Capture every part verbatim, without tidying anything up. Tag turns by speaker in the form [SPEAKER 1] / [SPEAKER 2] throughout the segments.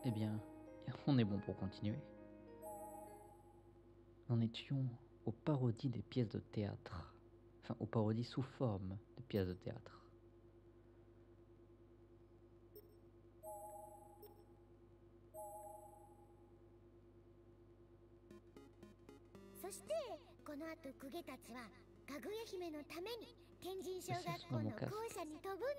[SPEAKER 1] Eh bien, on est bon pour continuer. En étions aux parodies des pièces de théâtre. Enfin, aux parodies sous forme de pièces de théâtre.
[SPEAKER 2] そしてこの後公家たちはかぐや姫のために天神小
[SPEAKER 1] C'est
[SPEAKER 2] 学
[SPEAKER 1] sur
[SPEAKER 2] 校
[SPEAKER 1] mon
[SPEAKER 2] の
[SPEAKER 1] casque.
[SPEAKER 2] 校舎に飛ぶの。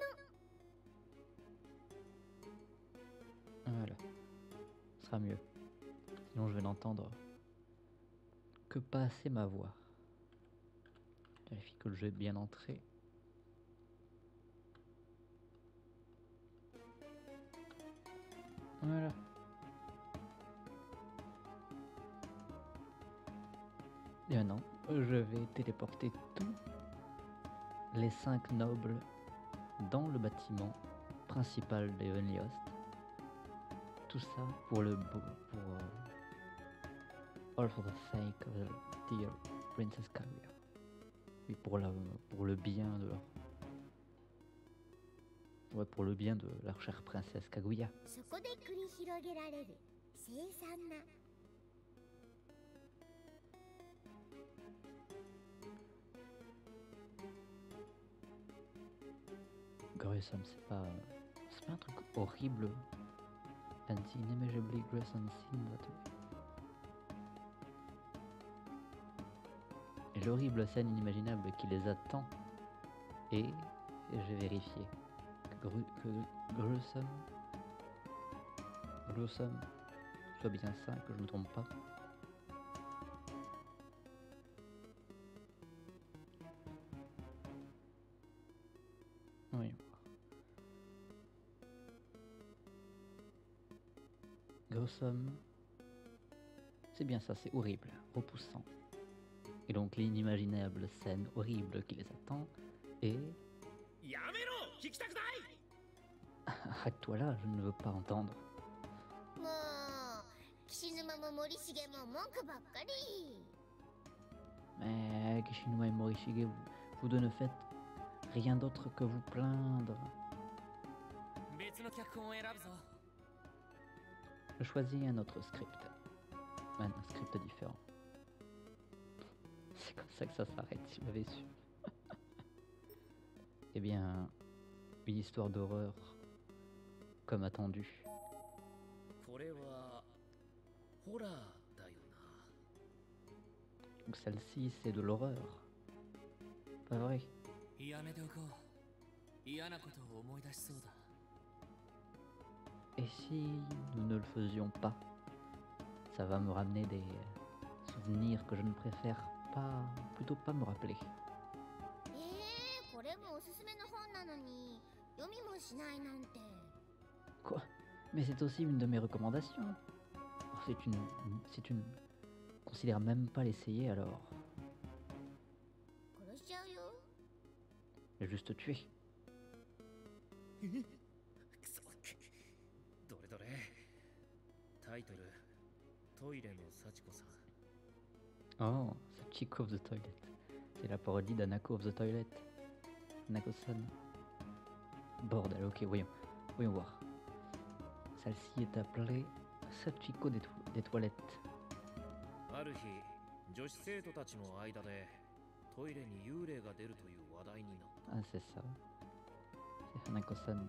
[SPEAKER 1] Voilà. Ce sera mieux. Sinon, je vais n'entendre que passer ma voix. Vérifie que le jeu est bien entré. Voilà. Et maintenant, je vais téléporter tous les cinq nobles dans le bâtiment principal des Heavenly Host. Tout ça pour le beau, pour euh, all for the sake of the dear Princess Kaguya. Et pour la, pour le bien de leur, ouais, pour le bien de leur chère princesse Kaguya.
[SPEAKER 2] そこで繰り広げられる凄惨な
[SPEAKER 1] Gruesome, c'est pas, c'est pas un truc horrible. And the inimaginably gruesome scene that way. Et l'horrible scène inimaginable qui les attend. Et, et j'ai vérifié que, gru, que gruesome, gruesome soit bien ça, que je me trompe pas. Oui. Gruesome, c'est bien ça, c'est horrible, repoussant. Et donc l'inimaginable scène horrible qui les attend et... Arrête-toi là, je ne veux pas entendre.
[SPEAKER 2] もう岸沼も森重も文句ばっかり。
[SPEAKER 1] Mais Kishinuma et Morishige, vous, vous deux ne faites rien d'autre que vous plaindre. Je choisis un autre script. Un script différent. C'est comme ça que ça s'arrête, si vous l'avez su. Eh bien, une histoire d'horreur, comme attendu. Donc celle-ci, c'est de l'horreur. Pas vrai? Et si nous ne le faisions pas? Ça va me ramener des souvenirs que je ne préfère pas, plutôt pas me rappeler. Quoi? Mais c'est aussi une de mes recommandations. Oh, c'est une... c'est une... Considère même pas l'essayer alors. J'ai juste tué. Oh, Sachiko of the Toilet. C'est la parodie d'Anako of the Toilet. Anako-san. Bordel, ok, voyons. Voyons voir. Celle-ci est appelée Sachiko des, to des toilettes. Ah, c'est ça. C'est Hanako-san.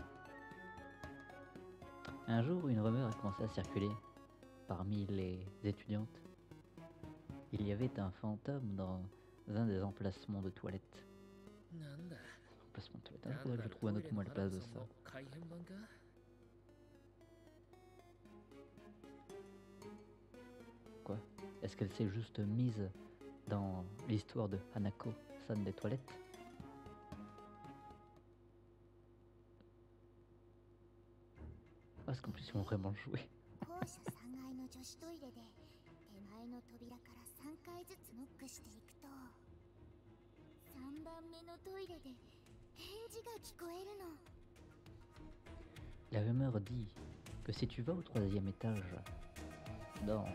[SPEAKER 1] Un jour, une rumeur a commencé à circuler parmi les étudiantes. Il y avait un fantôme dans un des emplacements de toilettes. Emplacement de toilette. Il faudrait que je trouve un autre mot à la place de ça. Quoi? Est-ce qu'elle s'est juste mise dans l'histoire de Hanako-san des toilettes? Parce qu'en plus ils vont vraiment jouer. La rumeur dit que si tu vas au troisième étage dans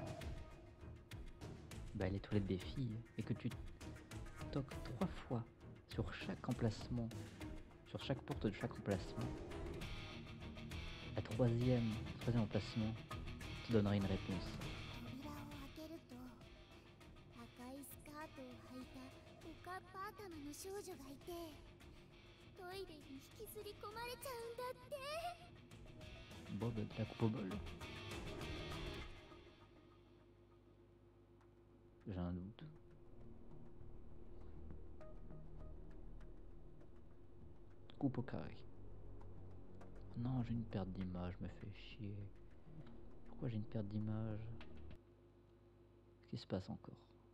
[SPEAKER 1] bah, les toilettes des filles et que tu toques trois fois sur chaque emplacement, sur chaque porte de chaque emplacement, la troisième, troisième emplacement te donnerait une réponse.
[SPEAKER 2] 扉を開けると赤いスカートを履いたおかっぱ頭の少女がいてトイレに引きずり込まれちゃうんだって。
[SPEAKER 1] Bob de la coupe au bol. J'ai un doute. Coupe au carré. Non, j'ai une perte d'image, me fait chier. Pourquoi j'ai une perte d'image? Qu'est-ce qui se passe encore?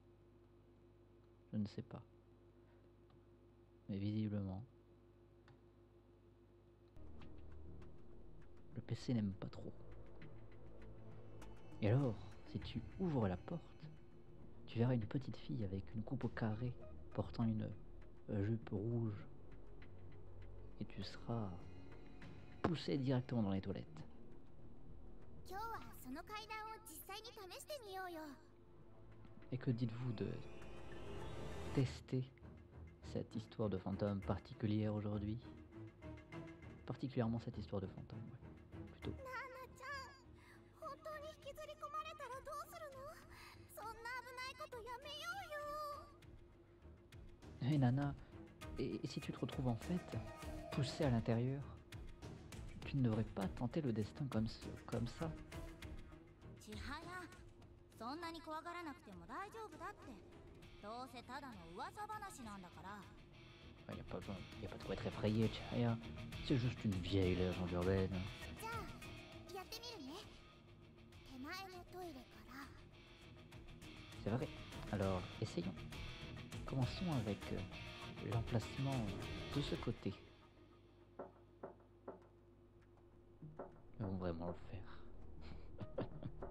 [SPEAKER 1] Je ne sais pas. Mais visiblement, le P C n'aime pas trop. Et alors, si tu ouvres la porte, tu verras une petite fille avec une coupe au carré portant une euh, jupe rouge. Et tu seras poussé directement dans les toilettes.
[SPEAKER 2] 今日はその階段を実際に試してみようよ。
[SPEAKER 1] Et que dites-vous de tester cette histoire de fantôme particulière aujourd'hui? Particulièrement cette histoire de fantôme, ouais. Plutôt.
[SPEAKER 2] ナナちゃん、本当に引きずり込まれたらどうするの？そんな危ないことやめようよ。
[SPEAKER 1] Hé Nana, et, et si tu te retrouves en fait poussé à l'intérieur, tu, tu ne devrais pas tenter le destin comme, ce- comme ça.
[SPEAKER 3] 千早、そんなに怖がらなくても大丈夫だって。どうせただの噂話なんだから。
[SPEAKER 1] Il n'y a pas besoin, y a pas de quoi être effrayé, Chaya. C'est juste une vieille légende urbaine.
[SPEAKER 2] じゃあやってみるね。手前のトイレから。
[SPEAKER 1] C'est vrai. Alors, essayons. Commençons avec euh, l'emplacement de ce côté. Ils vont vraiment le faire.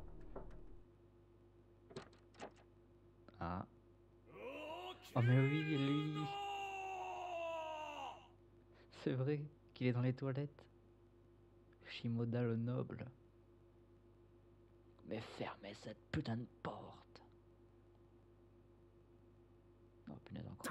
[SPEAKER 1] Ah. Oh mais oui, lui. C'est vrai qu'il est dans les toilettes. Shimoda le noble. Mais fermez cette putain de porte. Oh punaise encore.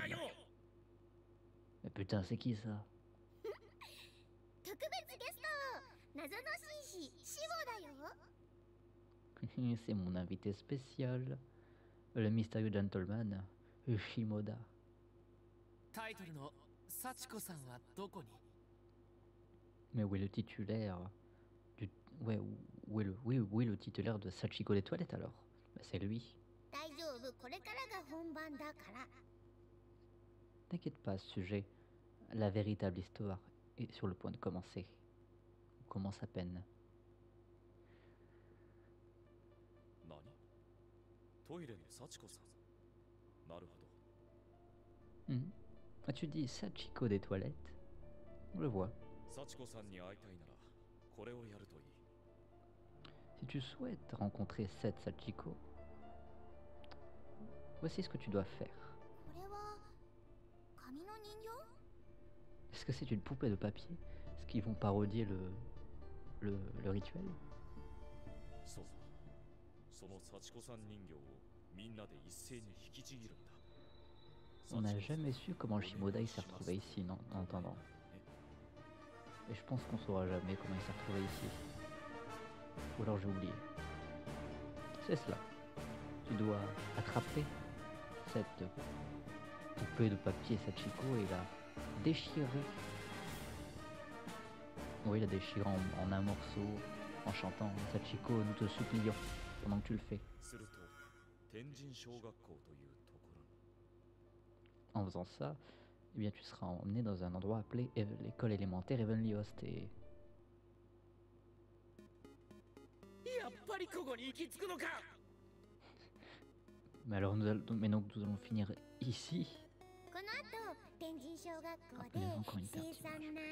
[SPEAKER 1] Mais putain, c'est qui ça?
[SPEAKER 2] 特別ゲスト、謎の紳士シボだよ。
[SPEAKER 1] C'est mon invité spécial, le mystérieux gentleman Shimoda.
[SPEAKER 4] タイトルの幸子さんはどこに？
[SPEAKER 1] Mais où est le titulaire du... Ouais, où où est le... Oui, où est le titulaire de Sachiko des toilettes alors? Bah, c'est lui.
[SPEAKER 2] 大丈夫、これからが本番だから。
[SPEAKER 1] T'inquiète pas à ce sujet, la véritable histoire est sur le point de commencer. On commence à peine.
[SPEAKER 5] 何？トイレの幸子さん。なるほど。
[SPEAKER 1] Hmm. Ah, tu dis Sachiko des toilettes? On le voit.
[SPEAKER 5] 幸子さんに会いたいならこれをやるといい。
[SPEAKER 1] Si tu souhaites rencontrer cette Sachiko, voici ce que tu dois faire.
[SPEAKER 2] これは紙の人形？
[SPEAKER 1] Est-ce que c'est une poupée de papier? Est-ce qu'ils vont parodier le, le, le rituel?
[SPEAKER 5] そうさ。その幸子さん人形をみんなで一斉に引きちぎるんだ。
[SPEAKER 1] On n'a jamais su comment Shimoda il s'est retrouvé ici, non, en attendant. Et je pense qu'on saura jamais comment il s'est retrouvé ici. Ou alors j'ai oublié. C'est cela. Tu dois attraper cette poupée de papier Sachiko et la déchirer. Oui, la déchirer en, en un morceau, en chantant Sachiko, nous te supplions, pendant que tu le fais.
[SPEAKER 5] すると天神小学校というところに。
[SPEAKER 1] En faisant ça, eh bien, tu seras emmené dans un endroit appelé Ev- l'école élémentaire Heavenly Host. Et
[SPEAKER 4] やっぱりここに行き着くのか。
[SPEAKER 1] mais alors, nous allons, mais donc, nous allons finir ici.
[SPEAKER 2] この後天神小学校
[SPEAKER 1] Ah,
[SPEAKER 2] で
[SPEAKER 1] punaise, encore une perte
[SPEAKER 2] 凄惨
[SPEAKER 1] d'image.
[SPEAKER 2] な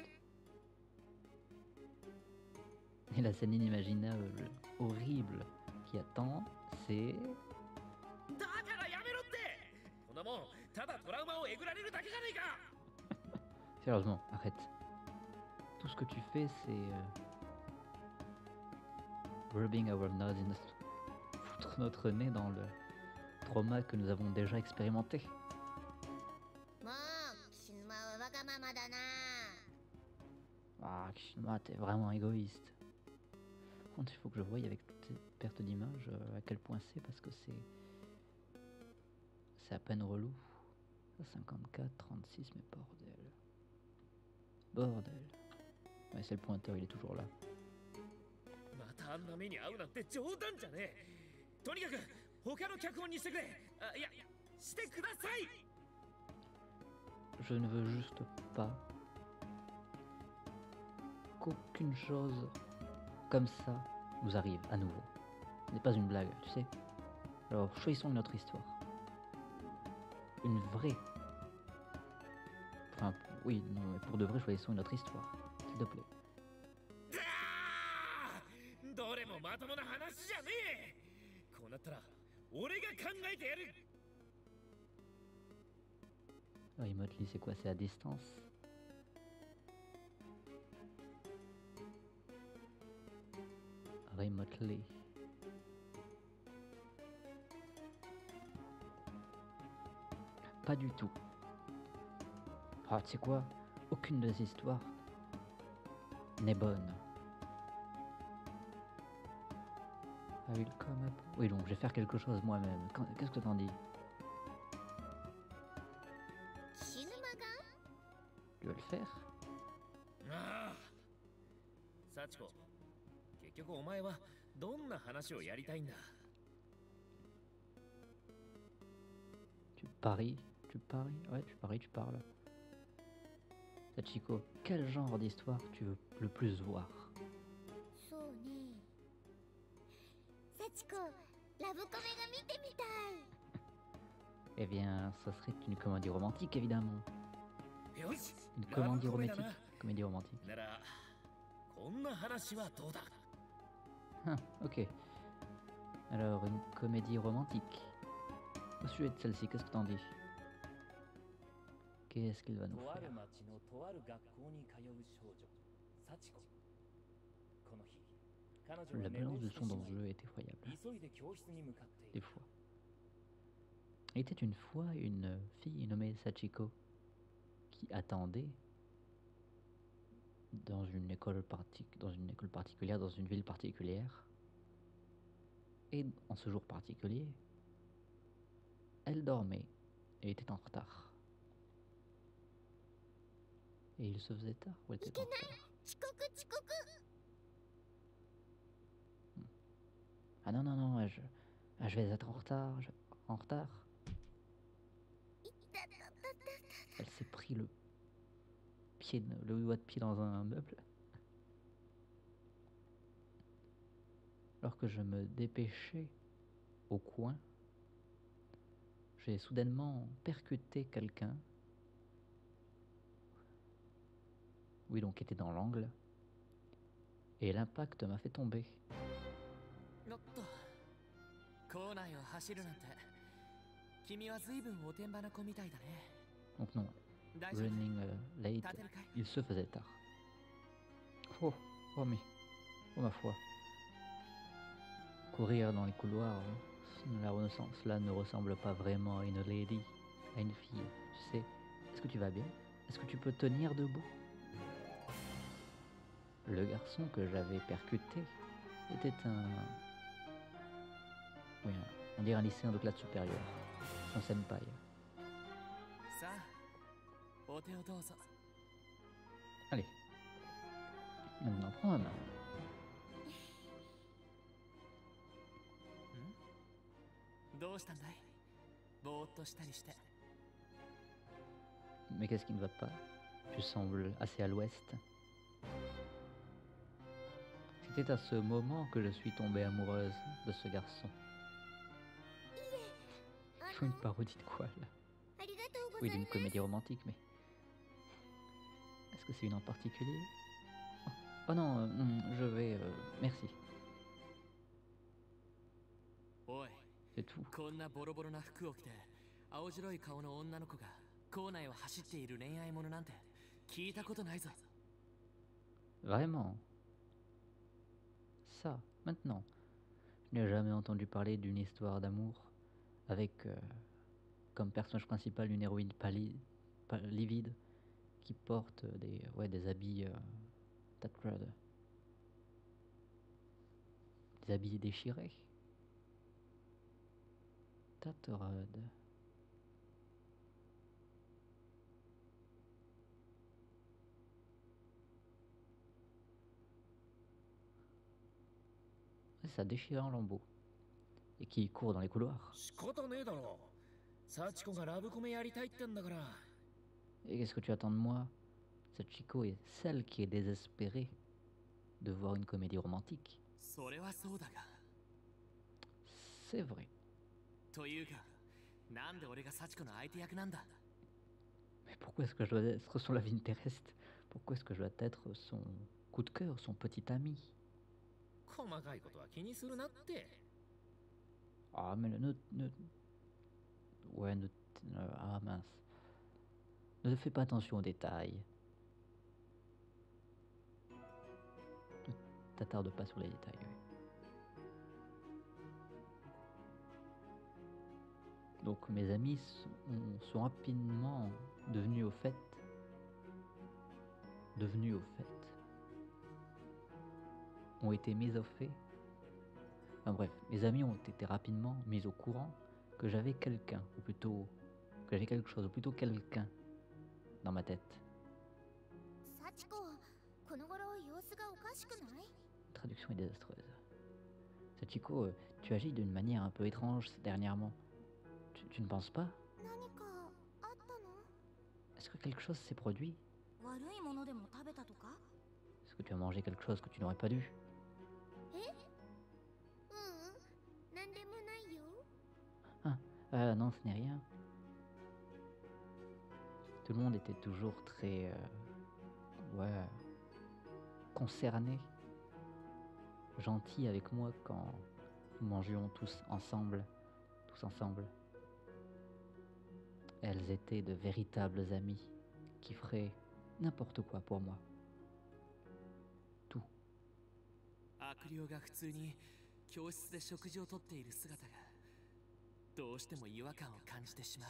[SPEAKER 1] Et la scène inimaginable, horrible qui attend, c'est
[SPEAKER 4] だからやめろって。こんなもんただトラウマをえぐられるだけじゃねえか。
[SPEAKER 1] Sérieusement, arrête. Tout ce que tu fais, c'est euh, rubbing our nose in the... foutre notre nez dans le trauma que nous avons déjà expérimenté.
[SPEAKER 2] もう岸沼はわがままだな。
[SPEAKER 1] Ah, Ah, t'es vraiment égoïste. Par contre, il faut que je voie avec toutes ces pertes d'image euh, à quel point c'est, parce que c'est. C'est à peine relou. cinquante-quatre, trente-six, mais bordel. Bordel. Ouais, c'est le pointeur, il est toujours là.
[SPEAKER 4] またあんな目に遭うなんて冗談じゃねえ。とにかく他の脚本にしてくれ。あ、いやしてください。
[SPEAKER 1] Je ne veux juste pas qu'aucune chose comme ça nous arrive à nouveau. Ce n'est pas une blague, tu sais. Alors choisissons une autre histoire. Une vraie. Enfin, oui, non, mais pour de vrai, choisissons une autre histoire. S'il te plaît.
[SPEAKER 4] どれもまともな話じゃねえ。こうなったら俺が考えてやる。
[SPEAKER 1] Remotely, c'est quoi? C'est à distance? Remotely. Pas du tout. Ah, tu sais quoi? Aucune des histoires n'est bonne. I will come up. Oui, donc je vais faire quelque chose moi-même. Quand- Qu'est-ce que t'en dis?
[SPEAKER 2] 死ぬ間が
[SPEAKER 1] Tu veux le faire?
[SPEAKER 4] ああ。幸子、結局お前はどんな話をやりたいんだ。
[SPEAKER 1] Tu paries? Tu paries? Ouais, tu paries, tu parles. Sachiko, quel genre d'histoire tu veux le plus voir?
[SPEAKER 2] そうね幸子ラブコメが見てみたい
[SPEAKER 1] Eh bien, ça serait une comédie romantique, évidemment.
[SPEAKER 4] よし。
[SPEAKER 1] Une
[SPEAKER 4] ラブ
[SPEAKER 1] comédie
[SPEAKER 4] コメだ
[SPEAKER 1] romantique.
[SPEAKER 4] な。
[SPEAKER 1] Comédie romantique.
[SPEAKER 4] ならこんな話はどうだ。
[SPEAKER 1] Ah, ok. Alors, une comédie romantique. Au sujet de celle-ci, qu'est-ce que t'en dis? Qu'est-ce qu'il va nous
[SPEAKER 5] とある
[SPEAKER 1] faire?
[SPEAKER 5] 町のとある学校に通う少女幸子。この日彼女
[SPEAKER 1] La
[SPEAKER 5] は寝
[SPEAKER 1] balance
[SPEAKER 5] 坊
[SPEAKER 1] du
[SPEAKER 5] して
[SPEAKER 1] son
[SPEAKER 5] し
[SPEAKER 1] dans
[SPEAKER 5] ま
[SPEAKER 1] le
[SPEAKER 5] い
[SPEAKER 1] jeu est effroyable.
[SPEAKER 5] 急いで教室に向かってい
[SPEAKER 1] Des
[SPEAKER 5] る
[SPEAKER 1] fois. Il était une fois une fille nommée Sachiko qui attendait dans une école parti- dans une école particulière, dans une ville particulière. Et en ce jour particulier, elle dormait et était en retard. Et il se faisait tard ou elle était en retard?
[SPEAKER 2] 遅刻遅刻
[SPEAKER 1] Ah non, non, non, je, ah, je vais être en retard, je- en retard. Elle s'est pris le pied, de- le doigt de pied dans un meuble. Alors que je me dépêchais au coin, j'ai soudainement percuté quelqu'un. Oui, donc qui était dans l'angle. Et l'impact m'a fait tomber.
[SPEAKER 6] おっと校内を走るなんて君は随分おてんばな子みたいだね
[SPEAKER 1] Donc non,
[SPEAKER 6] 大丈夫
[SPEAKER 1] running uh, late,
[SPEAKER 6] 立てるかい
[SPEAKER 1] il se faisait tard. Oh, oh mais, oh ma foi. Courir dans les couloirs, hein, cela, ressemble, cela ne ressemble pas vraiment à une lady, à une fille. Tu sais, est-ce que tu vas bien? Est-ce que tu peux tenir debout? Le garçon que j'avais percuté était un... Oui, un- on dirait un lycéen de classe supérieure. Son senpai.
[SPEAKER 6] さあお手をどうぞ
[SPEAKER 1] Allez. Maintenant, prends ma main.
[SPEAKER 6] どうしたんだいぼーっとしたりして
[SPEAKER 1] Mais qu'est-ce qui ne va pas? Tu sembles assez à l'ouest. C'était à ce moment que je suis tombée amoureuse de ce garçon.
[SPEAKER 2] あ
[SPEAKER 1] Il faut
[SPEAKER 2] の
[SPEAKER 1] une parodie de quoi là?
[SPEAKER 2] ありがとうござ
[SPEAKER 1] Oui,
[SPEAKER 2] いま
[SPEAKER 1] d'une
[SPEAKER 2] す
[SPEAKER 1] comédie romantique, mais... Est-ce que c'est une en particulier? Oh, oh non, euh, hum, je vais... euh, merci,
[SPEAKER 6] おい
[SPEAKER 1] c'est tout.
[SPEAKER 6] こんなボロボロな服を着て青白い顔の女の子が校内を走っている恋愛ものなんて聞いたことないぞ
[SPEAKER 1] Vraiment? Ça, maintenant. Je n'ai jamais entendu parler d'une histoire d'amour avec euh, comme personnage principal une héroïne pali- pa- livide qui porte des, ouais, des habits euh, Tatrud. Des habits déchirés. Tatrud. Ça déchire en lambeaux. Et qui court dans les couloirs.
[SPEAKER 4] 仕方ねえだろ。幸子がラブコメやりたいってんだから。
[SPEAKER 1] Et qu'est-ce que tu attends de moi? Sachiko est celle qui est désespérée de voir une comédie romantique.
[SPEAKER 6] それはそうだが。
[SPEAKER 1] C'est vrai.
[SPEAKER 6] というか、なんで俺が幸子の相手役なんだ？
[SPEAKER 1] Mais pourquoi est-ce que je dois être son love interest? Pourquoi est-ce que je dois être son coup de cœur, son petit ami?
[SPEAKER 4] 細かいことは気にするなって。
[SPEAKER 1] Ah, mais ne... ne... Ouais, ne... ne- Ah, mince. Ne fais pas attention aux détails. Ne t'attarde pas sur les détails. Oui. Donc mes amis sont, sont rapidement devenus au fait. Devenus au fait. Ont été mis au fait. Enfin bref, mes amis ont été rapidement mis au courant que j'avais quelqu'un, ou plutôt que j'avais quelque chose, ou plutôt quelqu'un dans ma tête.
[SPEAKER 2] 幸子、この頃様子がおかしくない？
[SPEAKER 1] La traduction est désastreuse. Sachiko, euh, tu agis d'une manière un peu étrange dernièrement. Tu, tu ne penses pas?
[SPEAKER 2] 何かあったの？
[SPEAKER 1] Est-ce que quelque chose s'est produit?
[SPEAKER 3] 悪いものでも食べたとか？
[SPEAKER 1] Est-ce que tu as mangé quelque chose que tu n'aurais pas dû?
[SPEAKER 2] え？ううん、なんでもないよ。
[SPEAKER 1] Ah, euh, non, ce n'est rien. Tout le monde était toujours très... euh, ouais... concerné. Gentil avec moi quand nous mangions tous ensemble. Tous ensemble. Elles étaient de véritables amies qui feraient n'importe quoi pour moi. Tout.
[SPEAKER 6] 悪霊が普通に教室で食事をとっている姿がどうしても違和感を感じてしまう。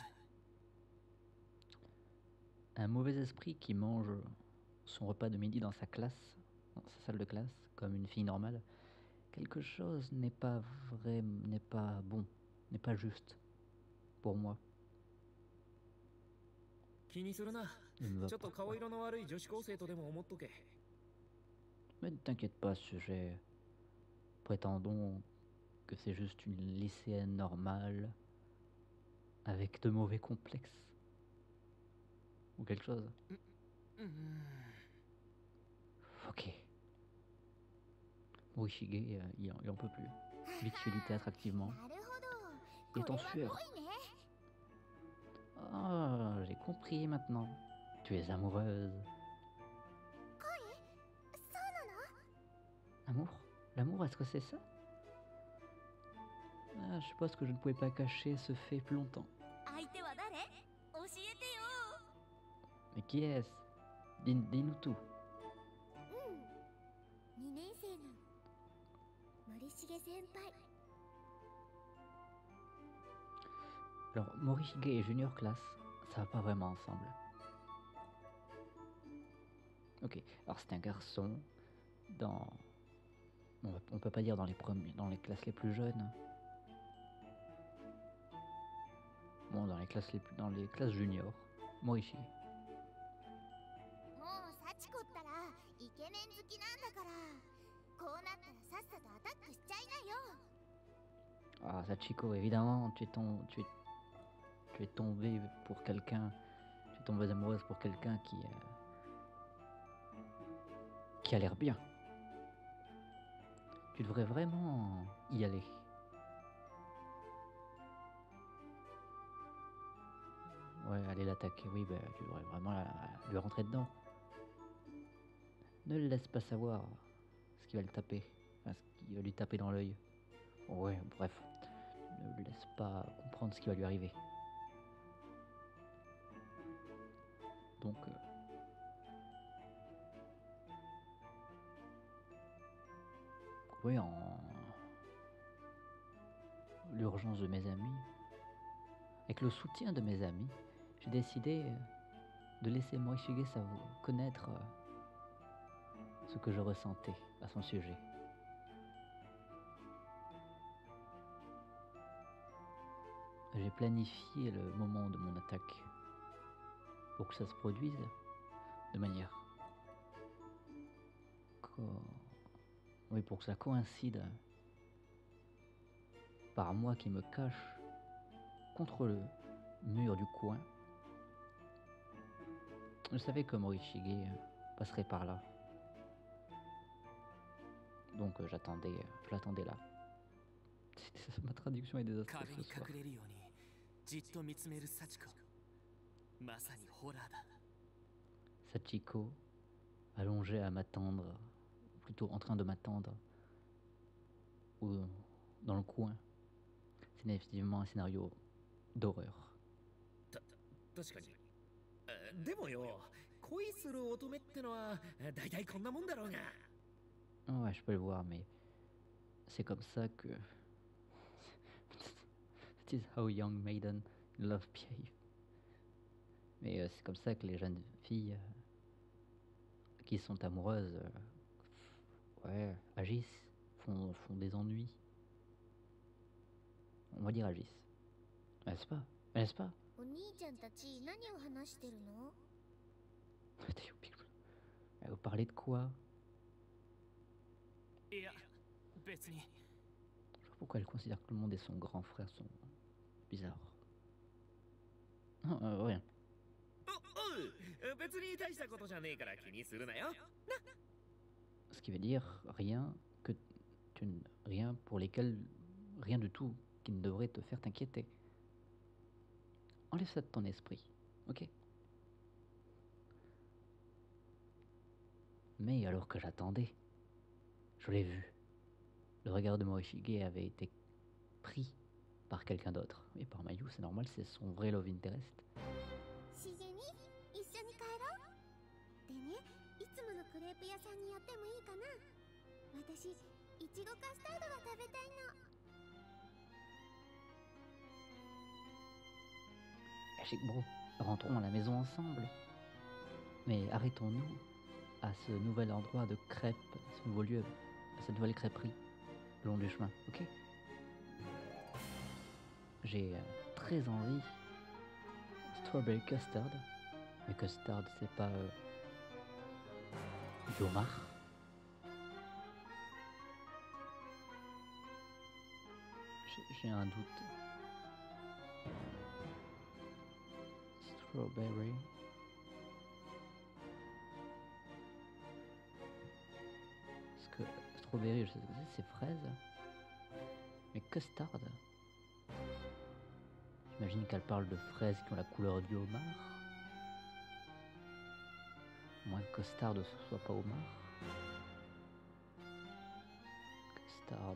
[SPEAKER 1] Un mauvais esprit qui mange son repas de midi dans sa classe, dans sa salle de classe, comme une fille normale. Quelque chose n'est pas vrai, n'est pas bon, n'est pas juste pour moi.
[SPEAKER 4] 気にするな。
[SPEAKER 1] Il ne va
[SPEAKER 4] ちょっと
[SPEAKER 1] pas.
[SPEAKER 4] 顔色の悪い女子高生とでも思っとけ。
[SPEAKER 1] Mais ne t'inquiète pas, sujet. Prétendons que c'est juste une lycéenne normale, avec de mauvais complexes. Ou quelque chose.
[SPEAKER 6] うーん。
[SPEAKER 1] Ok. Morishige, euh, il, en, il en peut plus. Vite, fais du théâtre activement.
[SPEAKER 2] なるほど。
[SPEAKER 1] Il est
[SPEAKER 2] こ
[SPEAKER 1] en
[SPEAKER 2] れは
[SPEAKER 1] sueur.
[SPEAKER 2] 恋ね。
[SPEAKER 1] Ah, j'ai compris maintenant. Tu es amoureuse.
[SPEAKER 2] そうなの？
[SPEAKER 1] Amour? L'amour, est-ce que c'est ça? Ah, je suppose que je ne pouvais pas cacher ce fait plus longtemps.
[SPEAKER 3] 相手は誰？教えてよ。
[SPEAKER 1] Mais qui est-ce? Dis, dis-nous tout.
[SPEAKER 2] うん。にねん生の森重先輩。
[SPEAKER 1] Alors, Morishige et Junior Class, ça va pas vraiment ensemble. Ok, alors c'est un garçon dans... On, va, on peut pas dire dans les premiers, dans les classes les plus jeunes. Bon, dans les classes les plus, dans les classes juniors. Morishige.
[SPEAKER 2] もう幸子ったらイケメン好きなんだから、こうなったらさっさとアタックしちゃいなよ。
[SPEAKER 1] Ah, Sachiko, évidemment, tu es, ton, tu es, tu es tombée pour quelqu'un, tu es tombée amoureuse pour quelqu'un qui, euh, qui a l'air bien. Tu devrais vraiment y aller. Ouais, aller l'attaquer, oui, bah, tu devrais vraiment la- lui rentrer dedans. Ne le laisse pas savoir ce qui va le taper, enfin, ce qui va lui taper dans l'œil. Ouais, bref, ne le laisse pas comprendre ce qui va lui arriver. Donc, euh, oui, en l'urgence de mes amis, avec le soutien de mes amis, j'ai décidé de laisser Morishige savoir connaître ce que je ressentais à son sujet. J'ai planifié le moment de mon attaque pour que ça se produise de manière... co- Oui, pour que ça coïncide par moi qui me cache contre le mur du coin. Je savais que Morishige passerait par là. Donc euh, j'attendais, euh, je l'attendais là. Ma traduction est désastreuse
[SPEAKER 6] 壁
[SPEAKER 1] ce
[SPEAKER 6] に
[SPEAKER 1] soir.
[SPEAKER 6] 隠れるようにじっと見つめる幸子。まさにホラーだ。
[SPEAKER 1] Sachiko, allongée à m'attendre, plutôt en train de m'attendre, ou dans le coin. C'est effectivement un scénario d'horreur.
[SPEAKER 4] 確かに。あでもよ、恋する乙女ってのは大体こんなもんだろうが。
[SPEAKER 1] Ouais, je peux le voir, mais c'est comme ça que... That is how young maiden in love behave. Mais euh, c'est comme ça que les jeunes filles euh, qui sont amoureuses, euh, ouais, agissent, font, font des ennuis. On va dire agissent. N'est-ce pas? N'est-ce pas?
[SPEAKER 2] お兄ちゃんたち何を話してるの？
[SPEAKER 1] Vous parlez de quoi?
[SPEAKER 6] いや、別に。
[SPEAKER 1] Je sais pas pourquoi elle considère que le monde et son grand frère sont bizarres. Non, euh, rien.
[SPEAKER 4] おおう、別に大したことじゃねえから気にするなよ。
[SPEAKER 1] Ce qui veut dire rien que tu ne- rien pour lesquels rien du tout qui ne devrait te faire t'inquiéter. Enlève ça de ton esprit, ok? Mais alors que j'attendais, je l'ai vu. Le regard de Morishige avait été pris par quelqu'un d'autre. Et par Mayu, c'est normal, c'est son vrai love interest.
[SPEAKER 2] しげに一緒に帰ろう。でね、いつものクレープ屋さんに寄ってもいいかな。私いちごカスタードが食べたいの。
[SPEAKER 1] Chic bro, rentrons à la maison ensemble. Mais arrêtons-nous à ce nouvel endroit de crêpes, à ce nouveau lieu, à cette nouvelle crêperie, le long du chemin, ok? J'ai euh, très envie. Strawberry custard. Mais custard, c'est pas euh, du homard. J'ai- J'ai un doute. Strawberry. Parce que strawberry, je sais ce que c'est, c'est fraise. Mais custard. J'imagine qu'elle parle de fraises qui ont la couleur du homard. Moins que custard ne soit pas homard. Custard.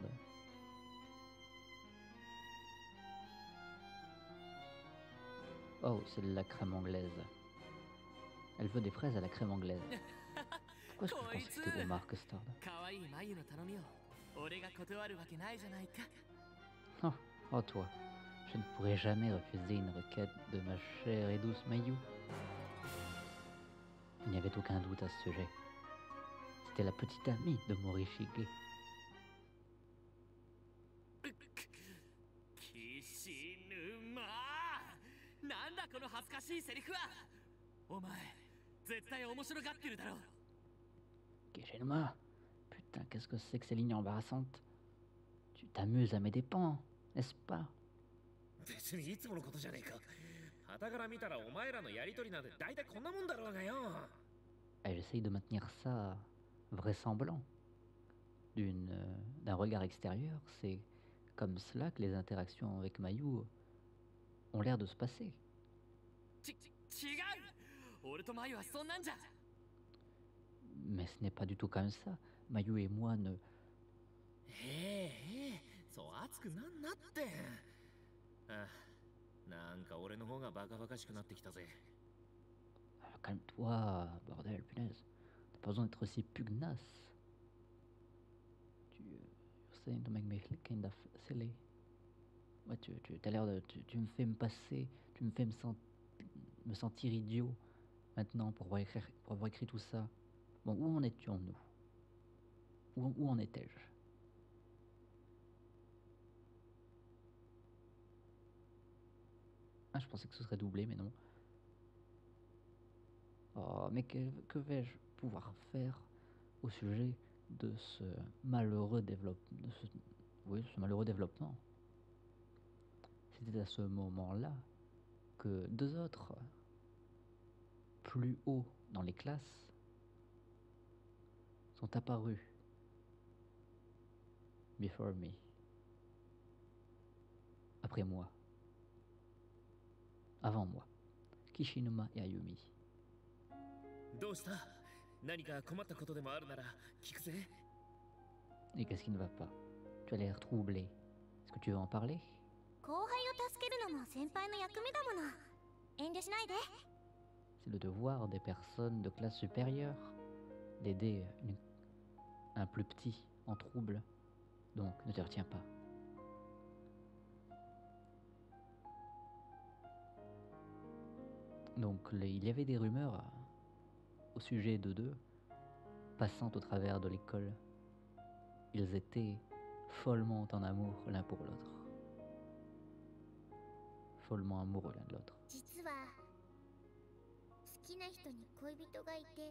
[SPEAKER 1] Oh, c'est de la crème anglaise. Elle veut des fraises à la crème anglaise. Pourquoi est-ce que je pensais que c'était homard custard?
[SPEAKER 6] 可愛い眉の頼みを俺が断るわけないじゃないか。
[SPEAKER 1] Oh, oh toi, je ne pourrais jamais refuser une requête de ma chère et douce Mayu. Il n'y avait aucun doute à ce sujet. C'était la petite amie de Morishige.
[SPEAKER 6] きしぬま。なんだこの恥ずかしいセリフは。お前絶対面白がってるだろう。
[SPEAKER 1] Kishinuma, putain, qu'est-ce que c'est que ces lignes embarrassantes? Tu t'amuses à mes dépens, n'est-ce pas?
[SPEAKER 4] 別にいつものことじゃねえか。傍から見たらお前らのやりとりなんて大体こんなもんだろうがよ。
[SPEAKER 1] Et j'essaye de maintenir ça vraisemblant. D'une, euh, d'un regard extérieur, c'est comme cela que les interactions avec Mayu ont l'air de se passer.
[SPEAKER 6] ち違う。俺と眉はそんなんじゃ。
[SPEAKER 1] Mais ce n'est pas du tout comme ça. Mayu et moi ne...
[SPEAKER 4] ええええ、そう熱くなんなって。あ、なんか俺の方がバカバカしくなってきたぜ。
[SPEAKER 1] Ah, calme-toi, bordel, punaise. T'as pas besoin d'être aussi pugnace. Tu... You're saying to make me feel kind of silly. Ouais, tu, tu as l'air de... Tu, tu me fais me passer... Tu me fais me, sent- me sentir idiot. Maintenant, pour avoir écrit, pour avoir écrit tout ça. Bon, où en étions-nous? Où, où en étais-je? Ah, je pensais que ce serait doublé, mais non. Oh, mais que, que vais-je pouvoir faire au sujet de ce malheureux développement, de ce, oui, ce malheureux développement? C'était à ce moment-là que deux autres, plus haut dans les classes, sont apparus. Before me. Après moi. Avant moi. Kishinuma et Ayumi.
[SPEAKER 4] どうした？何か困ったことでもあるなら聞くぜ。
[SPEAKER 1] Et qu'est-ce qui ne va pas? Tu as l'air troublé. Est-ce que tu veux en parler?
[SPEAKER 3] 後輩を助けるのも先輩の役目だもの。遠慮しないで。
[SPEAKER 1] C'est le devoir des personnes de classe supérieure d'aider une- un plus petit en trouble. Donc ne te retiens pas. Donc les- il y avait des rumeurs euh, au sujet d'eux deux, passant au travers de l'école. Ils étaient follement en amour l'un pour l'autre. Follement amoureux l'un de l'autre.
[SPEAKER 2] 実は好きな人に恋人がいて、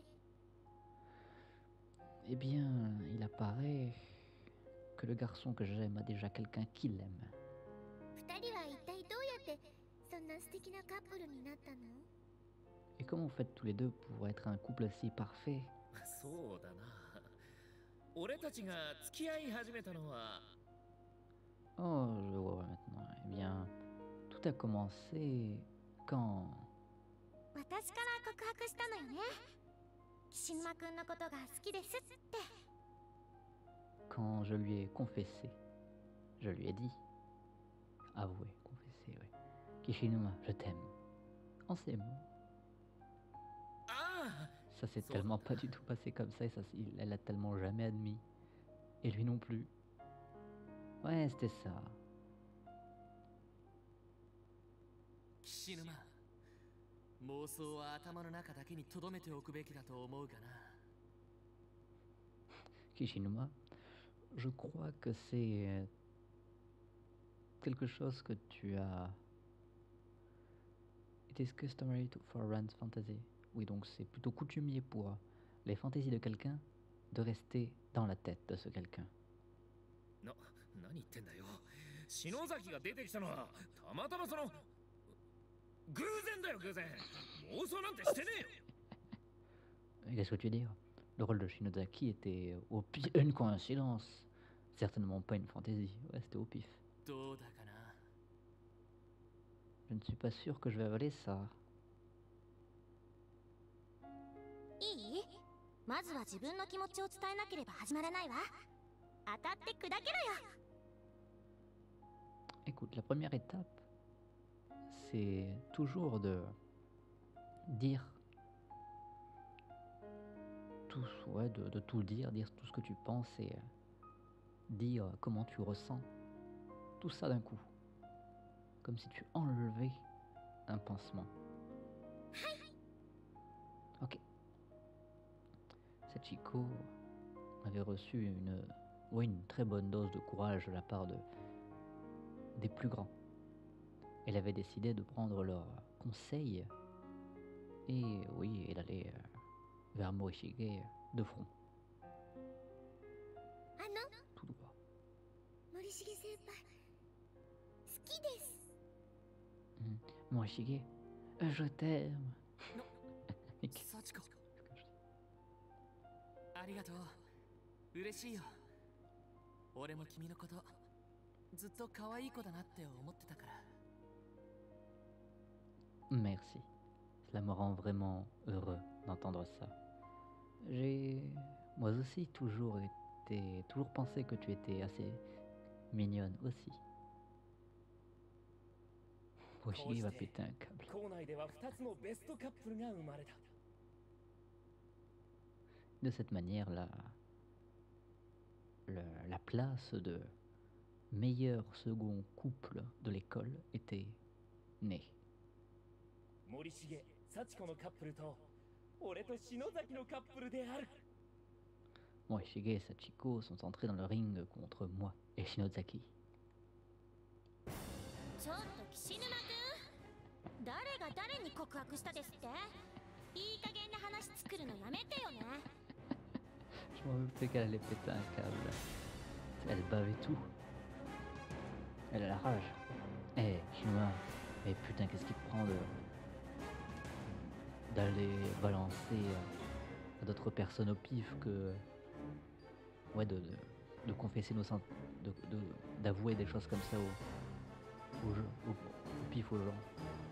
[SPEAKER 1] Eh bien, il apparaît que le garçon que j'aime a déjà quelqu'un qui l'aime.
[SPEAKER 2] 二人は一体どうやってそんな素敵なカップルになったの？
[SPEAKER 1] Et comment faites tous les deux pour être un couple si parfait?
[SPEAKER 4] そうだな。俺たちが付き合い始めたのは
[SPEAKER 1] Oh, je vois maintenant. Eh bien, tout a commencé quand...
[SPEAKER 3] 私から告白したのよね。岸沼くんのことが好きですって。
[SPEAKER 1] quand je lui ai confessé. Je lui ai dit. Avoué, confessé, oui. Kishinuma, je t'aime. En ces mots.
[SPEAKER 4] ああ
[SPEAKER 1] Ça s'est
[SPEAKER 4] Ça
[SPEAKER 1] tellement
[SPEAKER 4] va.
[SPEAKER 1] pas du tout passé comme ça et ça, il- elle a tellement jamais admis. Et lui non plus. Ouais, c'était ça.
[SPEAKER 6] 岸沼、妄想は頭の中だけに留めておくべきだと思うがな。
[SPEAKER 1] Kishinuma, je crois que c'est euh, quelque chose que tu as... It is customary to, for Rand's fantasy. Oui, donc c'est plutôt coutumier pour les fantaisies de quelqu'un de rester dans la tête de ce quelqu'un.
[SPEAKER 4] な、何言ってんだよ。篠崎が出てきたのはたまたまその偶然だよ、偶然。妄想なんてしてねえよ。
[SPEAKER 1] Et qu'est-ce que tu veux dire? Le rôle de Shinozaki était au pif, une coïncidence. Certainement pas une fantaisie. Ouais, c'était au pif.
[SPEAKER 6] どうだかな。
[SPEAKER 1] Je ne suis pas sûr que je vais avaler ça.
[SPEAKER 3] いい？まずは自分の気持ちを伝えなければ始まらないわ。当たって砕けろよ。
[SPEAKER 1] Écoute, la première étape, c'est toujours de dire tout, ouais, de, de tout dire, dire tout ce que tu penses et euh, dire comment tu ressens. Tout ça d'un coup. Comme si tu enlevais un pansement. Ok. Sachiko avait reçu une, oui, une très bonne dose de courage de la part de, des plus grands. Elle avait décidé de prendre leur conseil et oui, elle allait euh, vers Morishige de front,
[SPEAKER 2] あの
[SPEAKER 1] tout droit.
[SPEAKER 2] 森重先輩好きです。
[SPEAKER 1] Hmm. Morishige, euh, je t'aime. Et qu'est-ce
[SPEAKER 6] 幸子、
[SPEAKER 1] que je dis?
[SPEAKER 6] ありがとう。嬉しいよ。俺も君のこと、ずっと可愛い子だなって思ってたから。
[SPEAKER 1] Merci. Cela me rend vraiment heureux d'entendre ça. J'ai moi aussi toujours été, toujours pensé que tu étais assez mignonne aussi. Morishige va péter un câble.
[SPEAKER 4] 校内ではふたつのベストカップルが生まれた。
[SPEAKER 1] De cette manière, la, le- la place de meilleur second couple de l'école était née.
[SPEAKER 4] 森重、幸子のカップルと俺と篠崎のカップルである。
[SPEAKER 1] Bon, Ishige et Sachiko sont entrés dans le ring contre moi et Shinozaki.
[SPEAKER 3] ちょっと岸沼くん、誰が誰に告白したですって？いい加減な話作るのやめてよね。
[SPEAKER 1] Je m'en veux plus qu'elle allait péter un câble. Elle bavait tout. Elle a la rage. Eh, Shinuma, mais putain, qu'est-ce qui te prend de d'aller balancer à d'autres personnes au pif que ouais de, de, de confesser nos sent... de, de, d'avouer des choses comme ça au, au, jeu, au, au pif aux gens.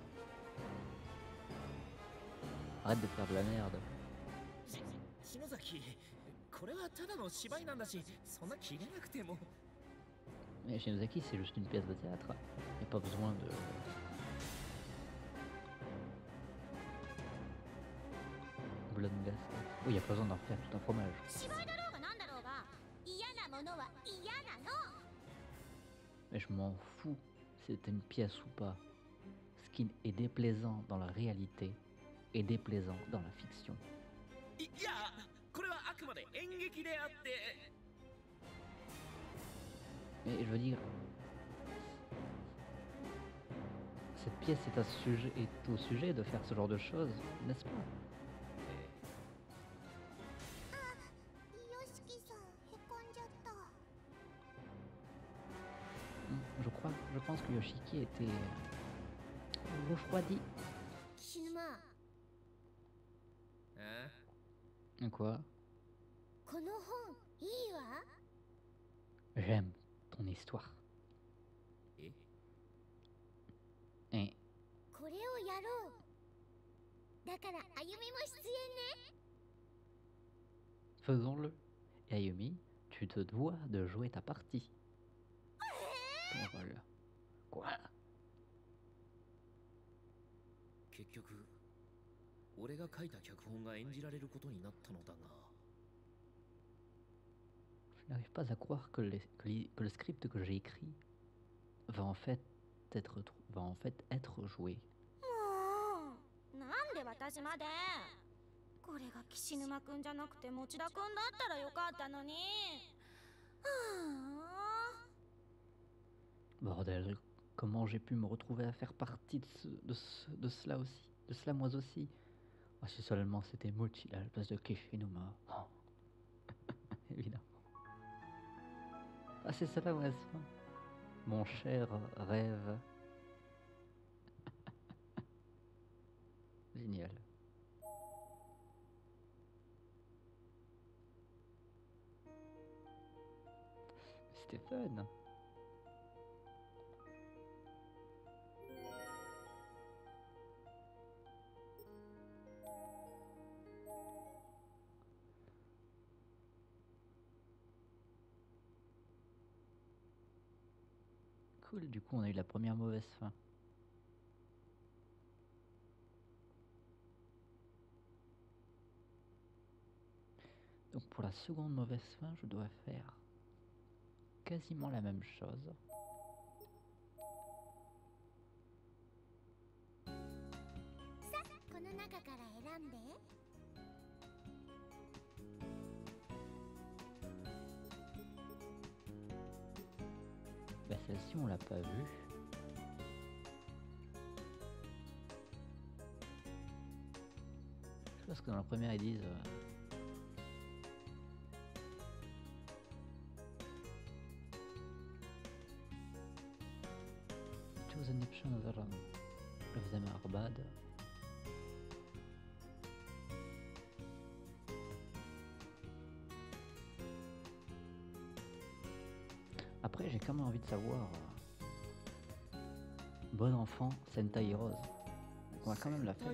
[SPEAKER 1] Arrête de faire de la merde.
[SPEAKER 4] 篠崎、これはただの芝居なんだし、そんな切れなくても。
[SPEAKER 1] Mais Shinozaki, c'est juste une pièce de théâtre. Il n'y a pas besoin de... Blondas. Oui, il n'y a pas besoin d'en refaire tout un fromage.
[SPEAKER 3] 芝居だろうがなんだろうが、嫌なものは嫌なの。
[SPEAKER 1] Mais je m'en fous si c'est une pièce ou pas. Ce qui est déplaisant dans la réalité est déplaisant dans la fiction.
[SPEAKER 4] いや、これはあくまで演劇であって。
[SPEAKER 1] Mais je veux dire, cette pièce est, à sujet, est au sujet de faire ce genre de choses, n'est-ce pas?
[SPEAKER 2] よしきさんへこんじゃった。
[SPEAKER 1] Je crois, je pense que Yoshiki était euh, refroidi.
[SPEAKER 2] 岸沼、
[SPEAKER 4] え？
[SPEAKER 1] Quoi?
[SPEAKER 2] この本いいわ。
[SPEAKER 1] J'aime ton histoire.
[SPEAKER 4] え？
[SPEAKER 1] Et
[SPEAKER 2] これをやろう。だからあゆみも出演ね。
[SPEAKER 1] faisons-le. Et Ayumi, tu te dois de jouer ta partie. Ton rôle. Quoi?
[SPEAKER 4] 結局、俺が書いた脚本が演じられることになったのだが。
[SPEAKER 1] Je n'arrive pas à croire que, les, que, li, que le script que j'ai écrit va en fait être, va en fait être joué.
[SPEAKER 3] もう、なんで私まで？これが岸沼くんじゃなくて持田くんだったらよかったのに。はあ。
[SPEAKER 1] Bordel, comment j'ai pu me retrouver à faire partie de, ce, de, ce, de cela aussi, de cela moi aussi. Oh, si seulement c'était Mochi à la place de Kishinuma. Oh. Évidemment. Ah, c'est cela, ouais, ça. Mon cher rêve. Génial. C'était fun. Cool, du coup on a eu la première mauvaise fin. Donc pour la seconde mauvaise fin, je dois faire quasiment la même chose.
[SPEAKER 2] さあ、この中から選んで。
[SPEAKER 1] Bah celle-ci on l'a pas vue. Je pense que dans la première ils disent euh, choose an option of of them are bad. Après, j'ai quand même envie de savoir. Euh, bon enfant, Sentai Heroes. On va quand même la faire.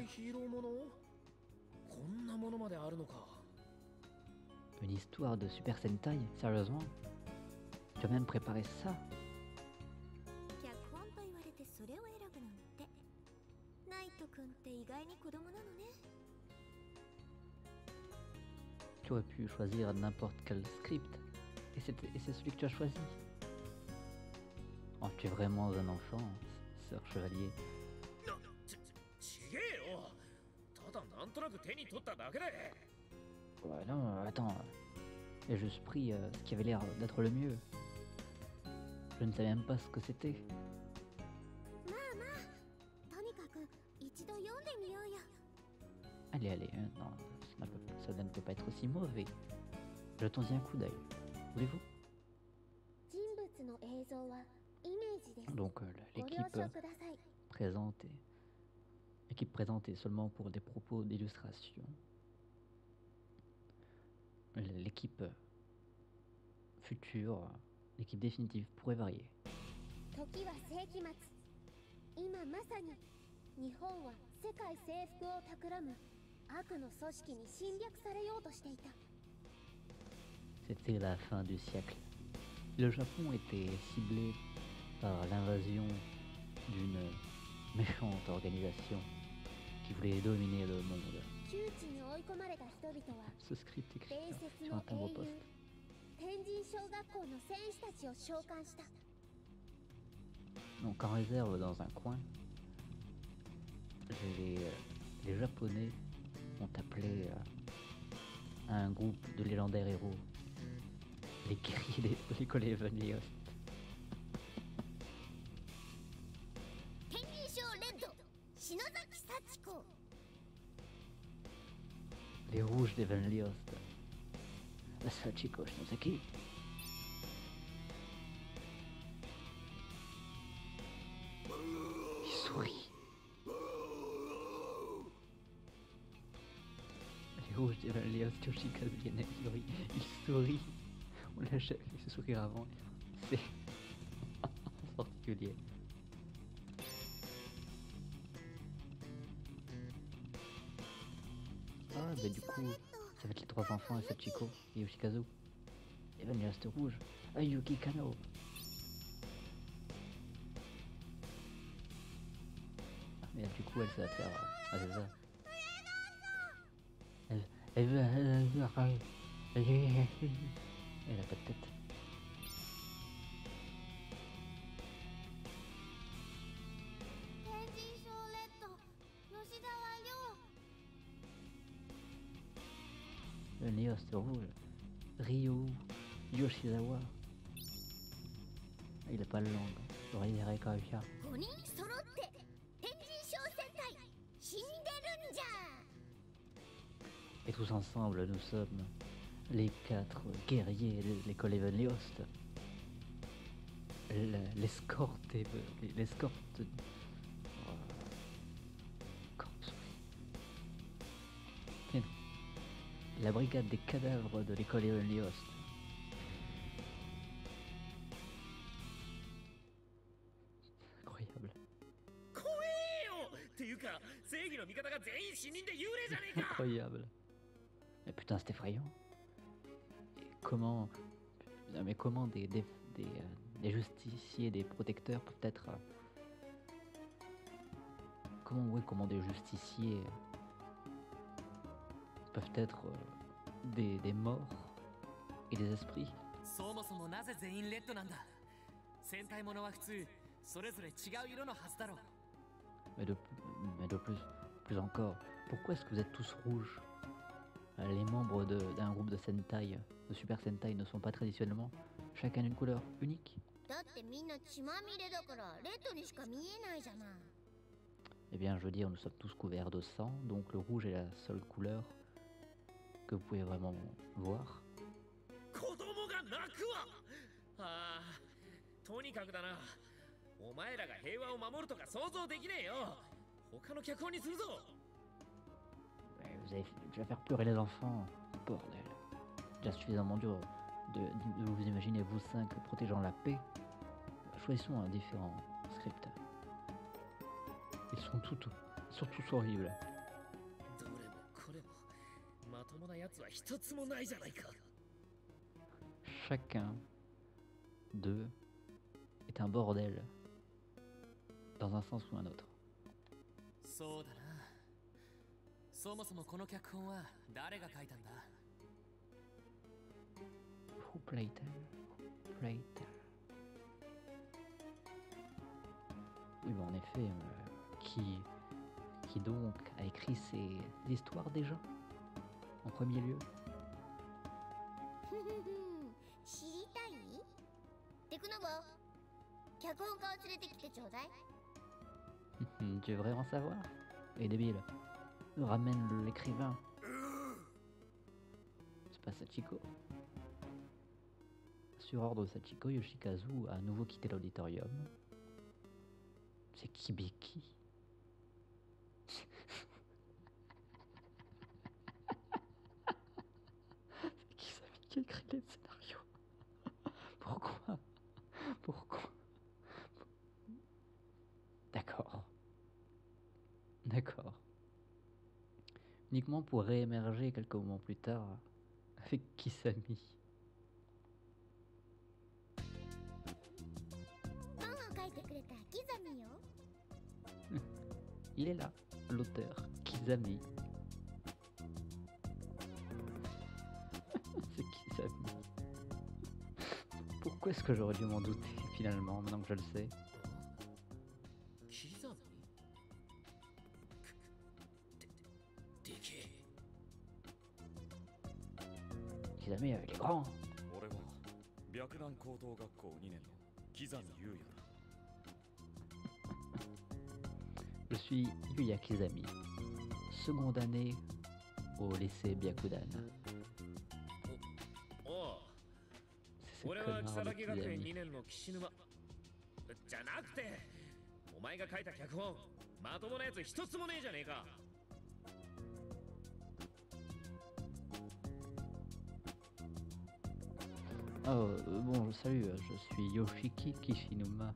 [SPEAKER 1] Une histoire de Super Sentai, sérieusement? Tu as même préparé ça?
[SPEAKER 3] 脚本と言われてそれを選ぶなんて。ナイトくんって意外に子供なのね。
[SPEAKER 1] Tu aurais pu choisir n'importe quel script. Et c'est, et c'est celui que tu as choisi. Oh, tu es vraiment un enfant, sœur chevalier. Ouais, non, attends. J'ai juste pris euh, ce qui avait l'air d'être le mieux. Je ne savais même pas ce que c'était.
[SPEAKER 2] まあまあとにかく一度読んでみようよ。
[SPEAKER 1] Allez, allez, hein, non, ça, ne peut- ça ne peut pas être aussi mauvais. Jetons-y un coup d'œil. Voulez-vous?
[SPEAKER 2] 人物の映像はイメージです。
[SPEAKER 1] Donc euh,
[SPEAKER 2] ご了
[SPEAKER 1] l'équipe
[SPEAKER 2] 承
[SPEAKER 1] euh,
[SPEAKER 2] ください。
[SPEAKER 1] présentée. L'équipe présentée seulement pour des propos d'illustration. L'équipe euh, future, euh, l'équipe définitive pourrait varier.
[SPEAKER 2] 時は世紀末。今まさに日本は世界征服を企む悪の組織に侵略されようとしていた。
[SPEAKER 1] C'était la fin du siècle. Le Japon était ciblé par l'invasion d'une méchante organisation qui voulait dominer le monde.
[SPEAKER 2] 窮地に追い込まれた人々は
[SPEAKER 1] Ce script écrit
[SPEAKER 2] 伝
[SPEAKER 1] sur
[SPEAKER 2] 説
[SPEAKER 1] sur
[SPEAKER 2] の
[SPEAKER 1] un timbre
[SPEAKER 2] 英雄
[SPEAKER 1] poste.
[SPEAKER 2] 天神小学校の戦士たちを召喚した。
[SPEAKER 1] Donc en réserve dans un coin, les, les Japonais ont appelé euh, un groupe de légendaires héros, les guerriers de l'école Evangelios.
[SPEAKER 2] 天神小レッド篠崎幸子。
[SPEAKER 1] Les rouges d'Evangelios. La Sachiko Shinoseki. Il sourit. Les rouges d'Evangelios, Yoshikazu Yanagiri. Il sourit. On l'a jamais vu sourire avant. C'est particulier. Ah, bah du coup, ça va être les trois enfants et Sachiko et Yoshikazu. Evangelios rouge. Ah, Yuki Kano. Mais du coup, elle sait faire. Ah, c'est ça. Elle, elle veut. Elle veut. Elle elle a pas de tête. Evangelios rouge. Ryu. Yoshizawa. Il a pas de langue. J'aurais dit Rekausha.
[SPEAKER 2] ごにん揃って天神小戦隊死んでるんじゃ。
[SPEAKER 1] Et tous ensemble, nous sommes les quatre guerriers de l'école Evangelios. L- L'escorte. Eve- L'escorte. euh, corps- Mais non. La brigade des cadavres de l'école Evangelios. Incroyable.
[SPEAKER 4] 怖えよっていうか正義の味方が全員死人で幽霊じゃねえか
[SPEAKER 1] Incroyable. Mais putain, c'est effrayant. Et comment. Putain, mais comment des, des, des, euh, des justiciers, des protecteurs peuvent être. euh, Comment, oui, comment des justiciers euh, peuvent être euh, des, des morts et des esprits.
[SPEAKER 6] そもそもなぜ全員レッドなんだ。戦隊ものは普通それぞれ違う色のはずだろう。
[SPEAKER 1] Mais de, mais de plus, plus encore, pourquoi est-ce que vous êtes tous rouges? Euh, Les membres de- d'un groupe de Sentai, de Super Sentai, ne sont pas traditionnellement chacun d'une couleur unique.
[SPEAKER 2] だってみんな血まみれだからレッドにしか見えないじゃない。
[SPEAKER 1] Eh bien, je veux dire, nous sommes tous couverts de sang, donc le rouge est la seule couleur que vous pouvez vraiment voir.
[SPEAKER 4] 子供が泣くわああとにかくだなお前らが平和を守るとか想像できねえよ他の脚本にするぞ
[SPEAKER 1] Ouais, Vous avez déjà faire pleurer les enfants, bordel. Déjà suffisamment dur de, de vous imaginer vous cinq protégeant la paix. Choisissons un différent script. Ils sont tous, ils sont tous horribles.
[SPEAKER 4] どれもこれもまともなやつは一つもないじゃないか
[SPEAKER 1] Chacun d'eux est un bordel, dans un sens ou un autre.
[SPEAKER 6] そうだな。そもそもこの脚本は誰が書いたんだ。
[SPEAKER 1] Who played them? Who played them? Oui, bah en effet, euh, qui, qui donc a écrit ces histoires déjà, en premier lieu?
[SPEAKER 2] ふふクノボ、脚本家を連れてきてちょうだい。
[SPEAKER 1] Tu veux vraiment savoir? Et débile. Ramène l'écrivain. C'est pas Sachiko. Sur ordre de Sachiko, Yoshikazu a à nouveau quitté l'auditorium. C'est Kibiki. C'est Kisami qui a écrit les scénarios. Pourquoi? Pourquoi? D'accord. D'accord. Uniquement pour réémerger quelques moments plus tard avec Kisami.
[SPEAKER 2] 本を書いてくれたキザミよ。
[SPEAKER 1] Il est là, l'auteur, Kisami. C'est Kisami. Pourquoi est-ce que j'aurais dû m'en douter finalement, maintenant que je le sais?
[SPEAKER 4] キザミででけえ
[SPEAKER 1] Kisami, euh, il est grand.
[SPEAKER 5] 俺は白南高等学校にねんの木山優也だ。
[SPEAKER 1] Je suis Yuya Kisami, seconde année au lycée Byakudan.
[SPEAKER 4] おおう
[SPEAKER 1] C'est ce
[SPEAKER 4] 俺は
[SPEAKER 1] connard
[SPEAKER 4] 木
[SPEAKER 1] de
[SPEAKER 4] 更木学園
[SPEAKER 1] Kisami.
[SPEAKER 4] にねんの岸沼じゃなくてお前が書いた脚本まともなやつ一つもねえじゃねえか
[SPEAKER 1] Oh, euh, bon, salut, euh, je suis Yoshiki Kishinuma.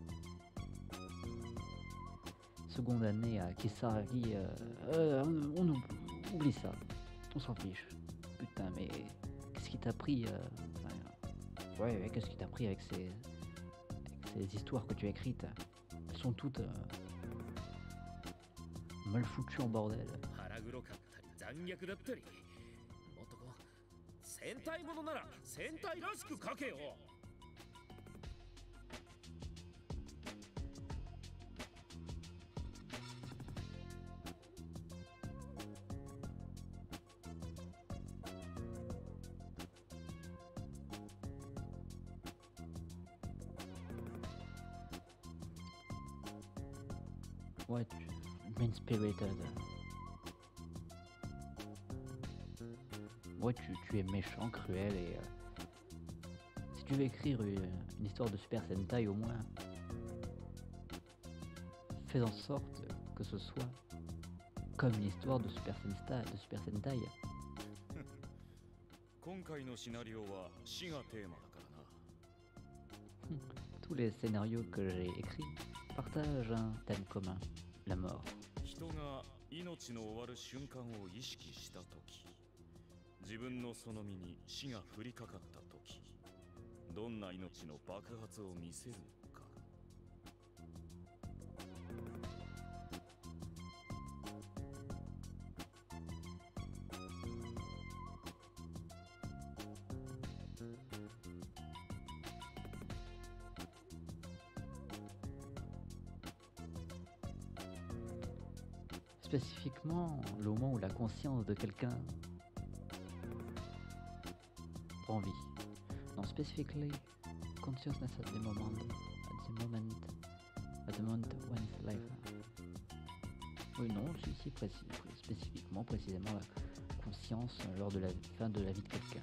[SPEAKER 1] Seconde année à Kisaragi. Euh, euh, on, on oublie, oublie ça. On s'en fiche. Putain, mais qu'est-ce qui t'a pris euh, enfin, Ouais, ouais, qu'est-ce qui t'a pris avec ces, avec ces histoires que tu as écrites? Elles sont toutes euh, mal foutues en bordel.
[SPEAKER 4] 腹黒かったり残虐だったりもっとこう戦隊ものなら戦隊らしく書けよ
[SPEAKER 1] Ouais, tu... mean-spirited. Ouais, tu, tu es méchant, cruel et... euh, si tu veux écrire une, une histoire de Super Sentai, au moins... fais en sorte que ce soit comme une histoire de Super Sentai. De Super Sentai.
[SPEAKER 5] 今回のシナリオは死がテーマだからな。
[SPEAKER 1] Tous les scénarios que j'ai écrits partagent un thème commun, la mort.
[SPEAKER 5] 人が命の終わる瞬間を意識したとき、自分のその身に死が降りかかったとき、どんな命の爆発を見せるのか。
[SPEAKER 1] Spécifiquement, le moment où la conscience de quelqu'un prend vie. Non, specifically, consciousness at the moment, at the moment, at the moment one's life. Oui, non, si, si, précis, spécifiquement, précisément, la conscience lors de la fin de la vie de quelqu'un.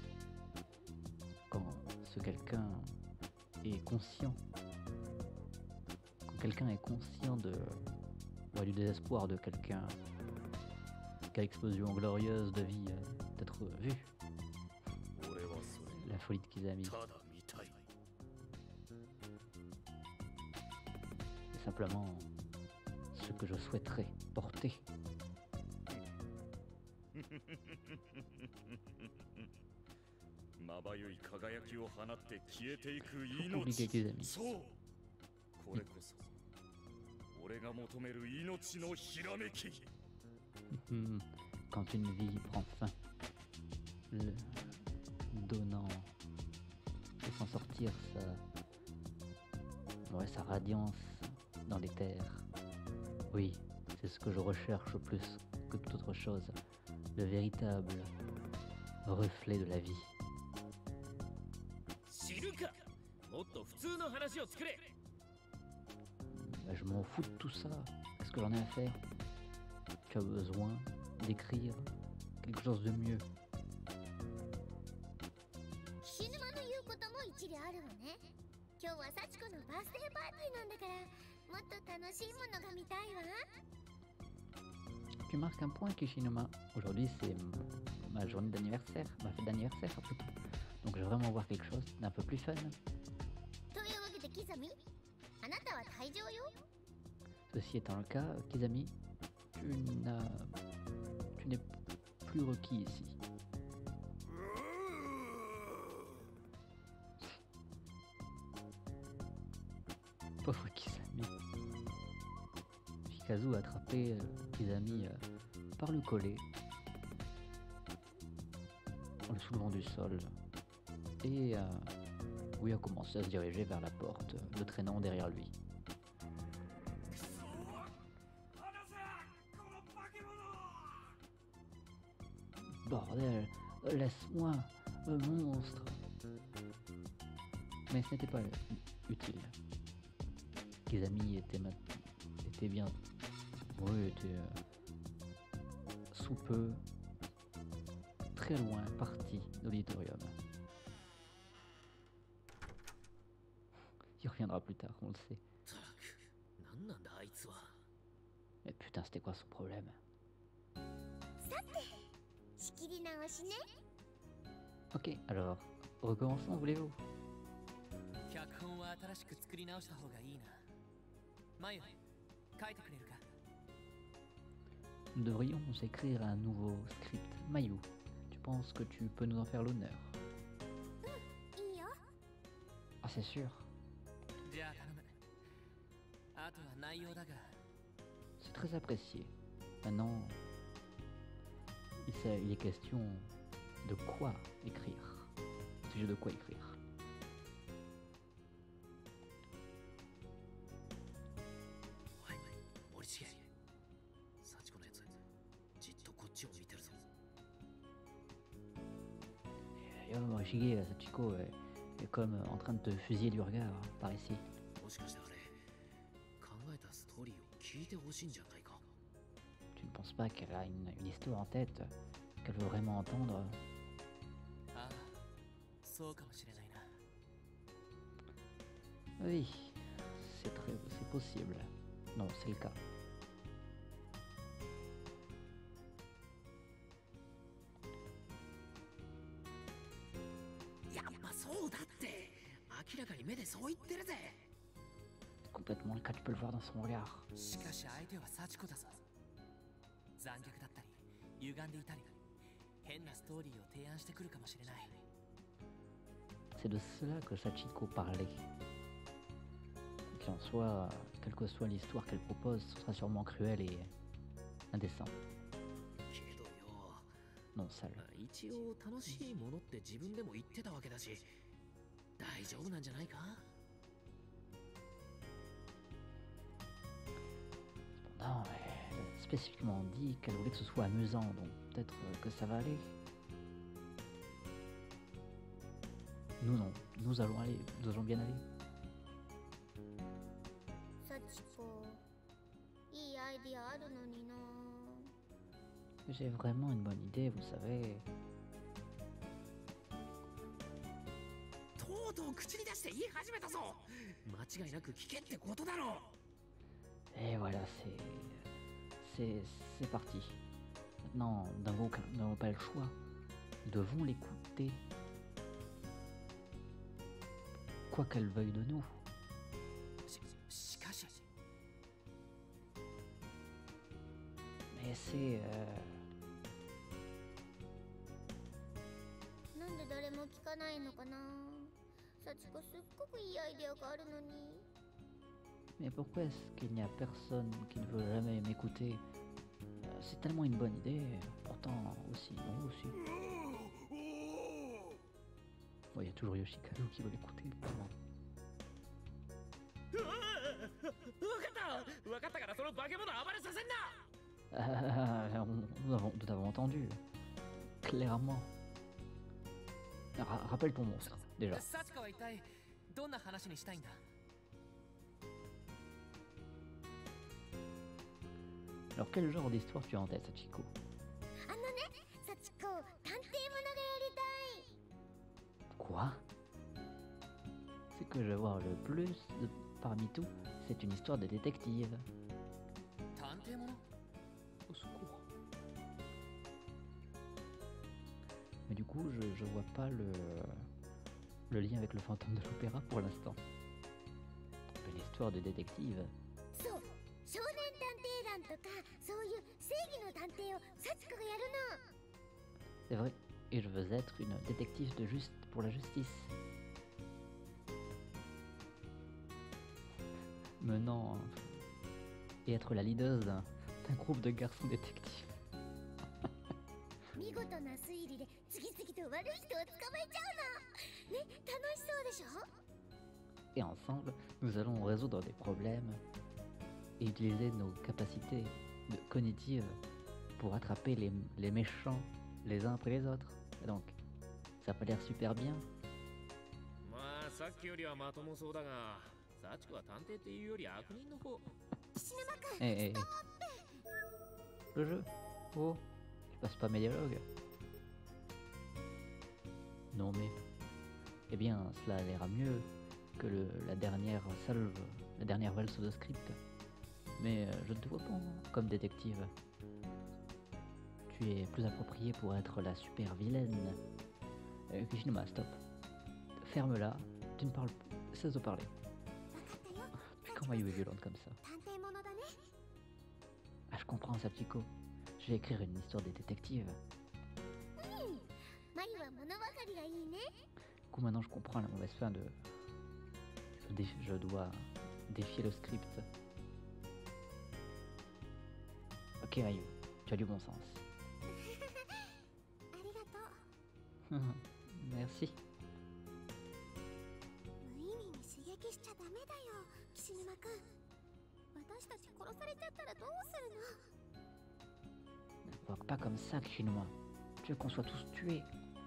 [SPEAKER 1] Quand ce quelqu'un est conscient, quand quelqu'un est conscient de Ouais, du désespoir de quelqu'un, quelle explosion glorieuse de vie euh, d'être vu. La folie de Kisami. C'est simplement ce que je souhaiterais porter. Compliqué Kisami.
[SPEAKER 5] 俺が求める命のひらめき。
[SPEAKER 1] Quand une vie prend fin, le donnant, laissant sortir sa, ouais, sa radiance dans les terres. Oui, c'est ce que je recherche plus que toute autre chose, le véritable reflet de la vie.
[SPEAKER 4] 知るかもっっと普通の話を作れ。
[SPEAKER 1] Bah, je m'en fous de tout ça. Qu'est-ce que j'en ai à faire? Tu as besoin d'écrire quelque chose de mieux.
[SPEAKER 2] 菱沼の言うことも一理あるわね。今日は幸子のバースデーパーティーなんだから、もっと楽しいものが見たいわ。
[SPEAKER 1] Tu marques un point, Kishinuma. Aujourd'hui, c'est ma journée d'anniversaire, ma fête d'anniversaire après tout. Donc je vais vraiment voir quelque chose d'un peu plus fun.
[SPEAKER 2] というわけでキザミ、あなたは退場よ。
[SPEAKER 1] Ceci étant le cas, Kizami, tu n'as, tu n'es plus requis ici. Pauvre Kizami. Shikazu a attrapé euh, Kizami euh, par le collet, en le soulevant du sol, et euh, oui, a commencé à se diriger vers la porte, le traînant derrière lui. Bordel, laisse-moi, un monstre. Mais ce n'était pas utile. Kizami était, ma... était bien... Oui, était euh, sous peu, très loin, parti d'auditorium. Il reviendra plus tard, on le sait. Mais putain, c'était quoi son problème?
[SPEAKER 2] 仕切り直しね。
[SPEAKER 1] Ok, alors, recommençons, voulez-vous?
[SPEAKER 6] 脚本は新しく作り直した方がいいな。マユ、書いてくれるか？
[SPEAKER 1] Nous devrions écrire un nouveau script. Mayu, tu penses que tu peux nous en faire l'honneur?
[SPEAKER 2] いいよ。
[SPEAKER 1] Ah, c'est sûr.
[SPEAKER 6] じゃあ頼む。あとは内容だが。
[SPEAKER 1] C'est très apprécié. Maintenant, il, sait- il est question de quoi écrire. Au sujet de quoi écrire.
[SPEAKER 4] おい、森重。幸子のやつ、じっとこっちを見てるぞ。
[SPEAKER 1] Yo, Morishige, Sachiko est, est comme en train de te fusiller du regard par ici.
[SPEAKER 4] もしかしてあれ、考えたストーリーを聞いてほしいんじゃないか。
[SPEAKER 1] Tu ne penses pas qu'elle a une, une histoire en tête, qu'elle veut vraiment entendre?
[SPEAKER 6] ああ、そうかもしれないな。
[SPEAKER 1] Oui, c'est très, c'est possible. Non, c'est le cas.
[SPEAKER 4] やっぱそうだって。明らかに目でそう言ってるぜ。
[SPEAKER 1] C'est complètement le cas, tu peux le voir dans son regard.
[SPEAKER 6] しかし相手は幸子だぞ。残虐だったり、歪んでいたり、変なストーリーを提案してくるかもしれない。
[SPEAKER 1] C'est de cela que Sachiko parlait. Qu'il en soit, quelle que soit l'histoire qu'elle propose, ce sera sûrement cruel et indécent.
[SPEAKER 4] けどよ、
[SPEAKER 1] Non sale.
[SPEAKER 4] 一応楽しいものって自分でも言ってたわけだし、大丈夫なんじゃないか？
[SPEAKER 1] Non, elle a spécifiquement dit qu'elle voulait que ce soit amusant, donc peut-être que ça va aller. Nous non, nous allons aller, nous allons bien aller.
[SPEAKER 2] 幸子、いいアイディアあるのにな。
[SPEAKER 1] J'ai vraiment une bonne idée, vous savez.
[SPEAKER 4] とうとう口に出して言い始めたぞ。間違いなく聞けってことだろ。
[SPEAKER 1] Et voilà, c'est... C'est... c'est parti. Maintenant, nous n'avons aucun- nous n'avons pas le choix. Nous devons l'écouter. Quoi qu'elle veuille de nous.
[SPEAKER 6] し、しかし、
[SPEAKER 1] Mais c'est... euh,
[SPEAKER 2] なんで誰も聞かないのかな。幸子すっごくいいアイディアがあるのに。
[SPEAKER 1] Mais pourquoi est-ce qu'il n'y a personne qui ne veut jamais m'écouter? Euh, C'est tellement une bonne idée, pourtant aussi non aussi. Bon, il y a toujours Yoshikazu qui veut l'écouter, évidemment.
[SPEAKER 4] わかったわかったからその化け物暴れさせんな。
[SPEAKER 1] Ah, on- nous, avons, nous avons entendu. Clairement. Ra- rappelle ton monstre, déjà.
[SPEAKER 6] 幸子は一体どんな話にしたいんだ？
[SPEAKER 1] Alors quel genre d'histoire tu as en tête, Sachiko?
[SPEAKER 2] あのね、幸子、探偵ものがやりたい。
[SPEAKER 1] Quoi? Ce que je veux voir le plus de- parmi tout, c'est une histoire de détective.
[SPEAKER 6] 探偵もの？
[SPEAKER 1] Au secours. Mais du coup, je, je vois pas le, le lien avec le fantôme de l'opéra pour l'instant. Une histoire de détective.
[SPEAKER 2] そう、少年探偵団とかそういう正義の探偵を幸子がやるの。
[SPEAKER 1] C'est vrai. Et je veux être une détective de juste pour la justice. Menant et être la leader d'un d'un groupe de garçons détectives.
[SPEAKER 2] 見事な推理で次々と悪い人を捕まえちゃうの。ね、楽しそうでしょ？
[SPEAKER 1] Et ensemble, nous allons résoudre des problèmes et utiliser nos capacités de- cognitives pour attraper les, les méchants les uns après les autres. Et donc, ça a pas l'air super bien.
[SPEAKER 4] まあさっきよりはまともそうだが、幸子は探偵っていうより悪人の方。
[SPEAKER 2] 岸沼くん、
[SPEAKER 1] Eh, eh, eh. Le jeu. Oh, tu passes pas mes dialogues. Non mais, eh bien, cela ira mieux que le, la dernière salve, la dernière valse de script. Mais euh, je ne te vois pas comme détective. Tu es plus approprié pour être la super vilaine. Euh, Kishinuma, stop. Ferme-la. Tu ne parles, cesse de parler.
[SPEAKER 2] 分かったよ。
[SPEAKER 1] Puis comment est violente comme ça?
[SPEAKER 2] 探偵ものだね。
[SPEAKER 1] Ah, je comprends, Sachiko. Je vais écrire une histoire des détectives.
[SPEAKER 2] マリは物分かりがいいね。
[SPEAKER 1] Du coup, maintenant, je comprends la mauvaise fin de... Je, dé- je dois défier le script. Ok, Ryu, tu as du bon sens.
[SPEAKER 2] ありがとう。
[SPEAKER 1] Merci.
[SPEAKER 2] 無意味に刺激しちゃダメだよ、岸沼くん。私たち殺されちゃったらどうするの？
[SPEAKER 1] Ne provoque pas comme ça, Kishinuma. Tu veux qu'on soit tous tués?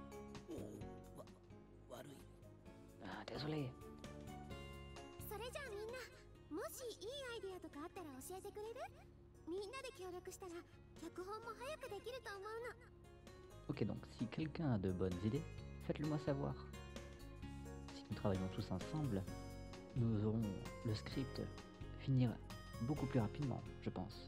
[SPEAKER 6] わ悪い。
[SPEAKER 1] Ah, désolé.
[SPEAKER 2] それじゃあみんな、もしいいアイデアとかあったら教えてくれる？みんなで協力したら脚本も早くできると思うの。
[SPEAKER 1] Ok, donc si quelqu'un a de bonnes idées, faites-le moi savoir. Si nous travaillons tous ensemble, nous aurons le script finir beaucoup plus rapidement, je pense.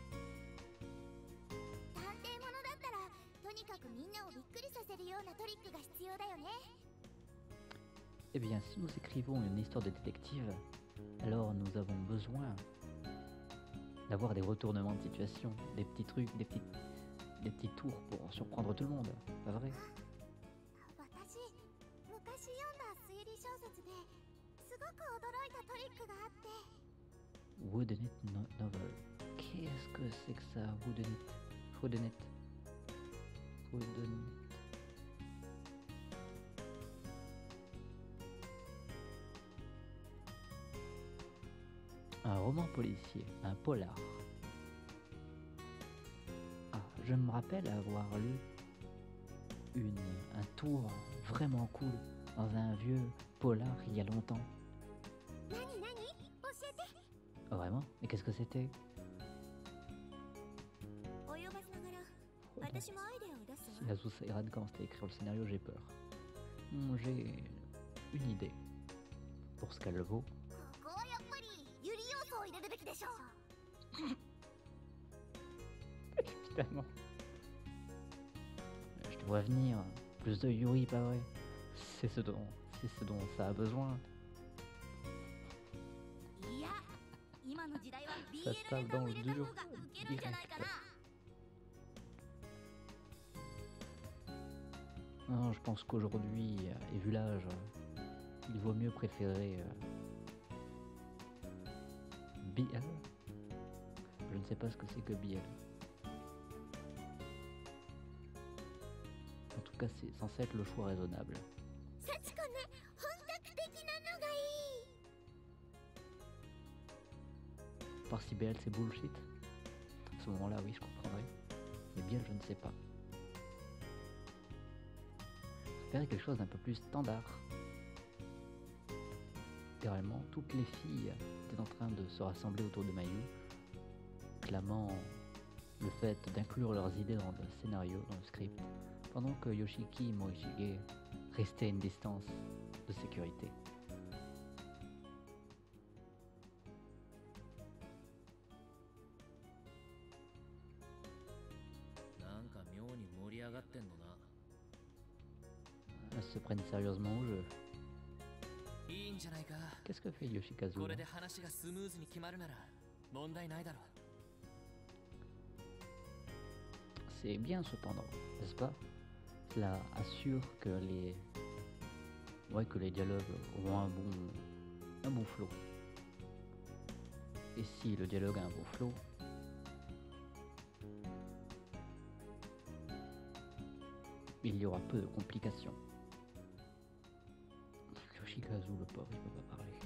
[SPEAKER 3] 探偵ものだったらとにかくみんなをびっくりさせるようなトリックが必要だよね。
[SPEAKER 1] Eh bien, si nous écrivons une histoire de détective, alors nous avons besoin d'avoir des retournements de situation, des petits trucs, des petits, des petits tours pour surprendre tout le monde, pas vrai?
[SPEAKER 2] 私、昔読んだ推理小説ですごく驚いたトリックがあって。
[SPEAKER 1] Wooden It no- Novel. Qu'est-ce que c'est que ça, Wooden It? Wooden It. Wooden It. Un roman policier, un polar. Ah, je me rappelle avoir lu une, un tour vraiment cool dans un vieux polar il y a longtemps.
[SPEAKER 2] 何何？教えて。
[SPEAKER 1] Oh, vraiment? Et qu'est-ce que c'était?
[SPEAKER 3] 及ばずながら
[SPEAKER 1] Oh, non.
[SPEAKER 3] 私もアイデアを出す
[SPEAKER 1] Si
[SPEAKER 3] わ。
[SPEAKER 1] Azusa Iran commence à écrire le scénario, j'ai peur. Hmm, j'ai une idée. Pour ce qu'elle vaut.
[SPEAKER 3] ここはやっぱりユリ要素を入れるべきでしょう。
[SPEAKER 1] Évidemment. Je te vois venir. Plus de Yuri, pas vrai? C'est ce dont, c'est ce dont ça a besoin.
[SPEAKER 3] いや、今の時代は
[SPEAKER 1] Ça se
[SPEAKER 3] ビーエル
[SPEAKER 1] passe
[SPEAKER 3] ネタ
[SPEAKER 1] dans
[SPEAKER 3] を
[SPEAKER 1] le
[SPEAKER 3] 入れた
[SPEAKER 1] dur
[SPEAKER 3] 方がウケるんじゃないかな。
[SPEAKER 1] Non, je pense qu'aujourd'hui, euh, et vu l'âge, euh, il vaut mieux préférer euh, B L. Je ne sais pas ce que c'est que B L. En tout cas, c'est censé être le choix raisonnable.
[SPEAKER 2] 幸子ね、本格的なのがいい。
[SPEAKER 1] Par si B L c'est bullshit. À ce moment-là, oui, je comprendrais. Mais B L, je ne sais pas. J'espérais quelque chose d'un peu plus standard. littéralement, toutes les filles étaient en train de se rassembler autour de Mayu, clamant le fait d'inclure leurs idées dans le scénario, dans le script, pendant que Yoshiki et Morishige restaient à une distance de sécurité. Elles se prennent sérieusement au jeu.
[SPEAKER 6] いいんじゃないか。
[SPEAKER 1] Qu'est-ce que fait Yoshikazu
[SPEAKER 6] これ
[SPEAKER 1] là?
[SPEAKER 6] で話がスムーズに決まるなら問題ないだろう。
[SPEAKER 1] C'est bien cependant, n'est-ce pas? Cela assure que les, ouais, que les dialogues auront un bon, un bon flow. Et si le dialogue a un bon flow, il y aura peu de complications. Yoshikazu, le pauvre, il peut pas parler.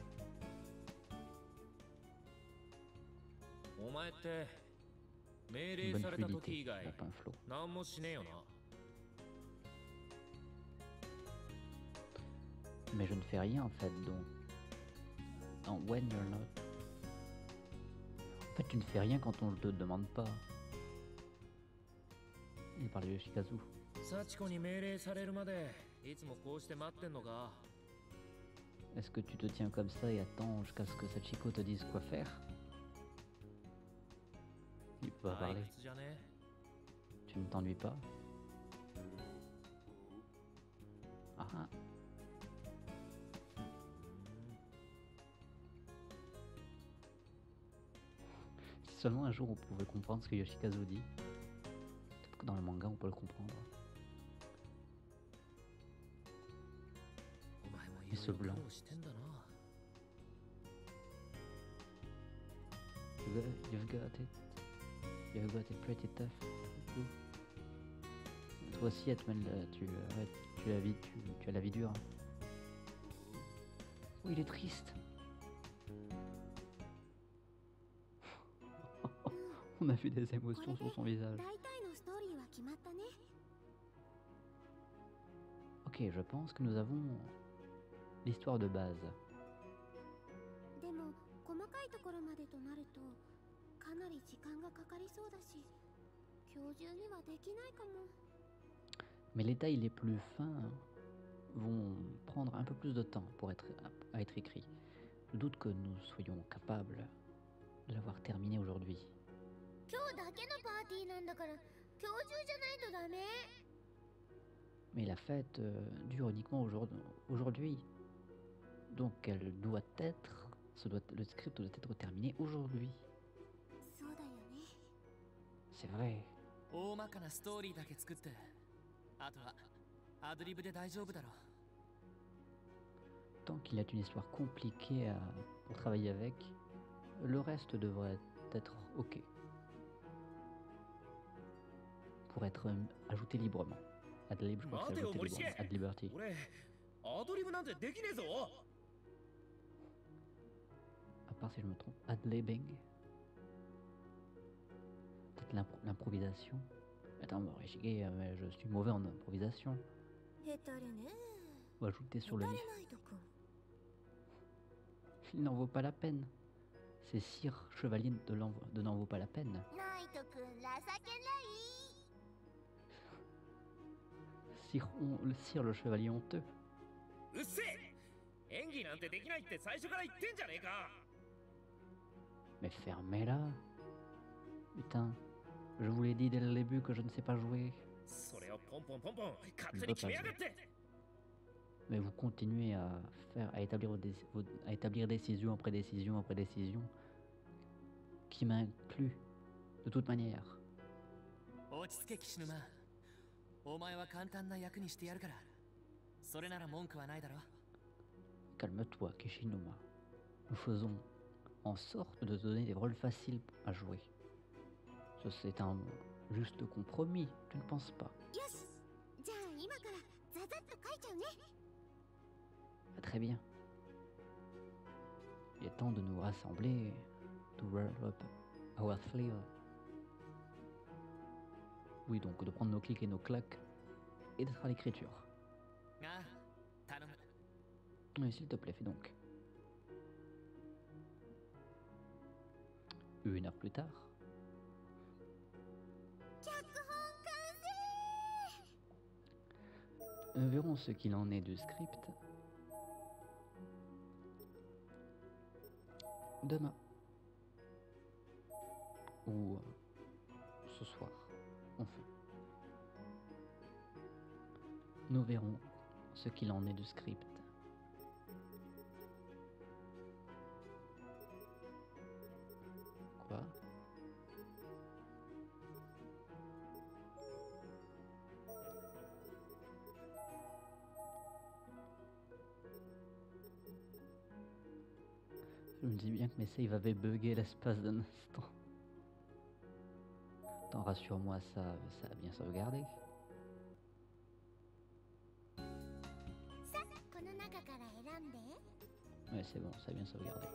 [SPEAKER 4] お前って命
[SPEAKER 1] Une
[SPEAKER 4] 令
[SPEAKER 1] bonne
[SPEAKER 4] された時
[SPEAKER 1] fluidité,
[SPEAKER 4] 以外
[SPEAKER 1] il a pas un flow.
[SPEAKER 4] 何もしねえよな。
[SPEAKER 1] Mais je ne fais rien en fait, donc. Non, when you're not. En fait, tu ne fais rien quand on ne te demande pas. Il parle de Yoshikazu.
[SPEAKER 4] 幸子に命令されるまでいつもこうして待ってんのか。
[SPEAKER 1] Est-ce que tu te tiens comme ça et attends jusqu'à ce que Sachiko te dise quoi faire? Il peut pas
[SPEAKER 4] 退
[SPEAKER 1] parler.
[SPEAKER 4] 屈じゃね？
[SPEAKER 1] Tu ne t'ennuies pas? Ah ah. Si seulement un jour on pouvait comprendre ce que Yoshikazu dit. Peut-être que dans le manga on peut le comprendre.
[SPEAKER 4] お前もい
[SPEAKER 1] Et
[SPEAKER 4] ろ
[SPEAKER 1] ce
[SPEAKER 4] いろ
[SPEAKER 1] blanc.
[SPEAKER 4] 苦労してんだな。
[SPEAKER 1] You've got, you've got it. You've got it pretty tough. Ouh. Toi aussi, Atman, là, tu, ouais, tu, as vie, tu, tu as la vie dure. Oh, il est triste. On a vu des émotions sur son visage.
[SPEAKER 2] 大体のストーリーは決まったね。
[SPEAKER 1] Ok, je pense que nous avons l'histoire de base.
[SPEAKER 2] でも細かいところまでとなるとかなり時間がかかりそうだし、今日中にはできないかも。
[SPEAKER 1] Mais les détails les plus fins vont prendre un peu plus de temps pour être, à être écrits. Je doute que nous soyons capables de l'avoir terminé aujourd'hui.
[SPEAKER 2] 今日だけのパーティーなんだから今日中じゃないとダメ。
[SPEAKER 1] Mais la fête euh, dure uniquement aujourd'hui. aujourd'hui. Donc elle doit être, ce doit, le script doit être terminé aujourd'hui.
[SPEAKER 2] そうだよね。
[SPEAKER 1] C'est vrai.
[SPEAKER 6] 大まかなストーリーだけ作ってあとはアドリブで大丈夫だろう。
[SPEAKER 1] Tant qu'il y a une histoire compliquée à, pour travailler avec, le reste devrait être ok. Pour être euh, ajouté librement. Ad lib, je crois que c'est ajouté librement. Ad liberty.
[SPEAKER 4] 俺アドリブなんてできねえぞ。
[SPEAKER 1] À part si je me trompe, ad libbing. Peut-être l'impro- l'improvisation. Attends, Morishige, euh, mais je suis mauvais en improvisation.
[SPEAKER 2] ヘタレね。
[SPEAKER 1] Ou ajouter
[SPEAKER 2] ヘ
[SPEAKER 1] sur
[SPEAKER 2] タ
[SPEAKER 1] le
[SPEAKER 2] レ
[SPEAKER 1] livre.
[SPEAKER 2] ナイトくん。
[SPEAKER 1] Il n'en vaut pas la peine. C'est Sire Chevalier de, l'en- de n'en vaut pas la peine.
[SPEAKER 2] ナイトくん情けない。
[SPEAKER 1] Sire, on- le Sire le Chevalier honteux.
[SPEAKER 4] うっせえ。演技なんてできないって最初から言ってんじゃねえか。
[SPEAKER 1] Mais fermez-la. Putain, je vous l'ai dit dès le début que je ne sais pas jouer.
[SPEAKER 4] それをポンポンポンポン勝手に決めやがって。
[SPEAKER 1] Mais vous continuez à faire, à établir des, à établir décision après décision après décision, qui m'inclut de toute manière.
[SPEAKER 6] 落ち着け岸沼。お前は簡単な役にしてやるからそれなら文句はないだろ。
[SPEAKER 1] Calme-toi, Kishinuma. Nous faisons en sorte de donner des rôles faciles à jouer. Ce c'est un juste compromis, tu ne penses pas?
[SPEAKER 2] よし。じゃあ今からザザッと書いちゃうね。
[SPEAKER 1] Ah, très bien. Il est temps de nous rassembler, to roll up our sleeve. Oui, donc de prendre nos clics et nos claques et d'être à l'écriture.
[SPEAKER 6] ああ頼む。
[SPEAKER 1] Oui, s'il te plaît, fais donc. Une heure plus tard.
[SPEAKER 2] 脚本完成。
[SPEAKER 1] Verrons ce qu'il en est du script demain ou euh, ce soir en feu. Nous verrons ce qu'il en est du script. Quoi? Je me dis bien que mes saves avaient bugué l'espace d'un instant. Attends, rassure-moi, ça, ça a bien sauvegardé.
[SPEAKER 2] さあこの中から選んで。
[SPEAKER 1] Ouais, c'est bon, ça a bien sauvegardé.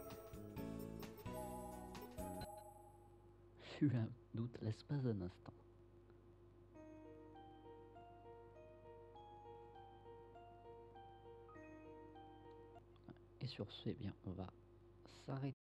[SPEAKER 1] Fut un doute l'espace d'un instant. Et sur ce, eh bien, on va s'arrêter.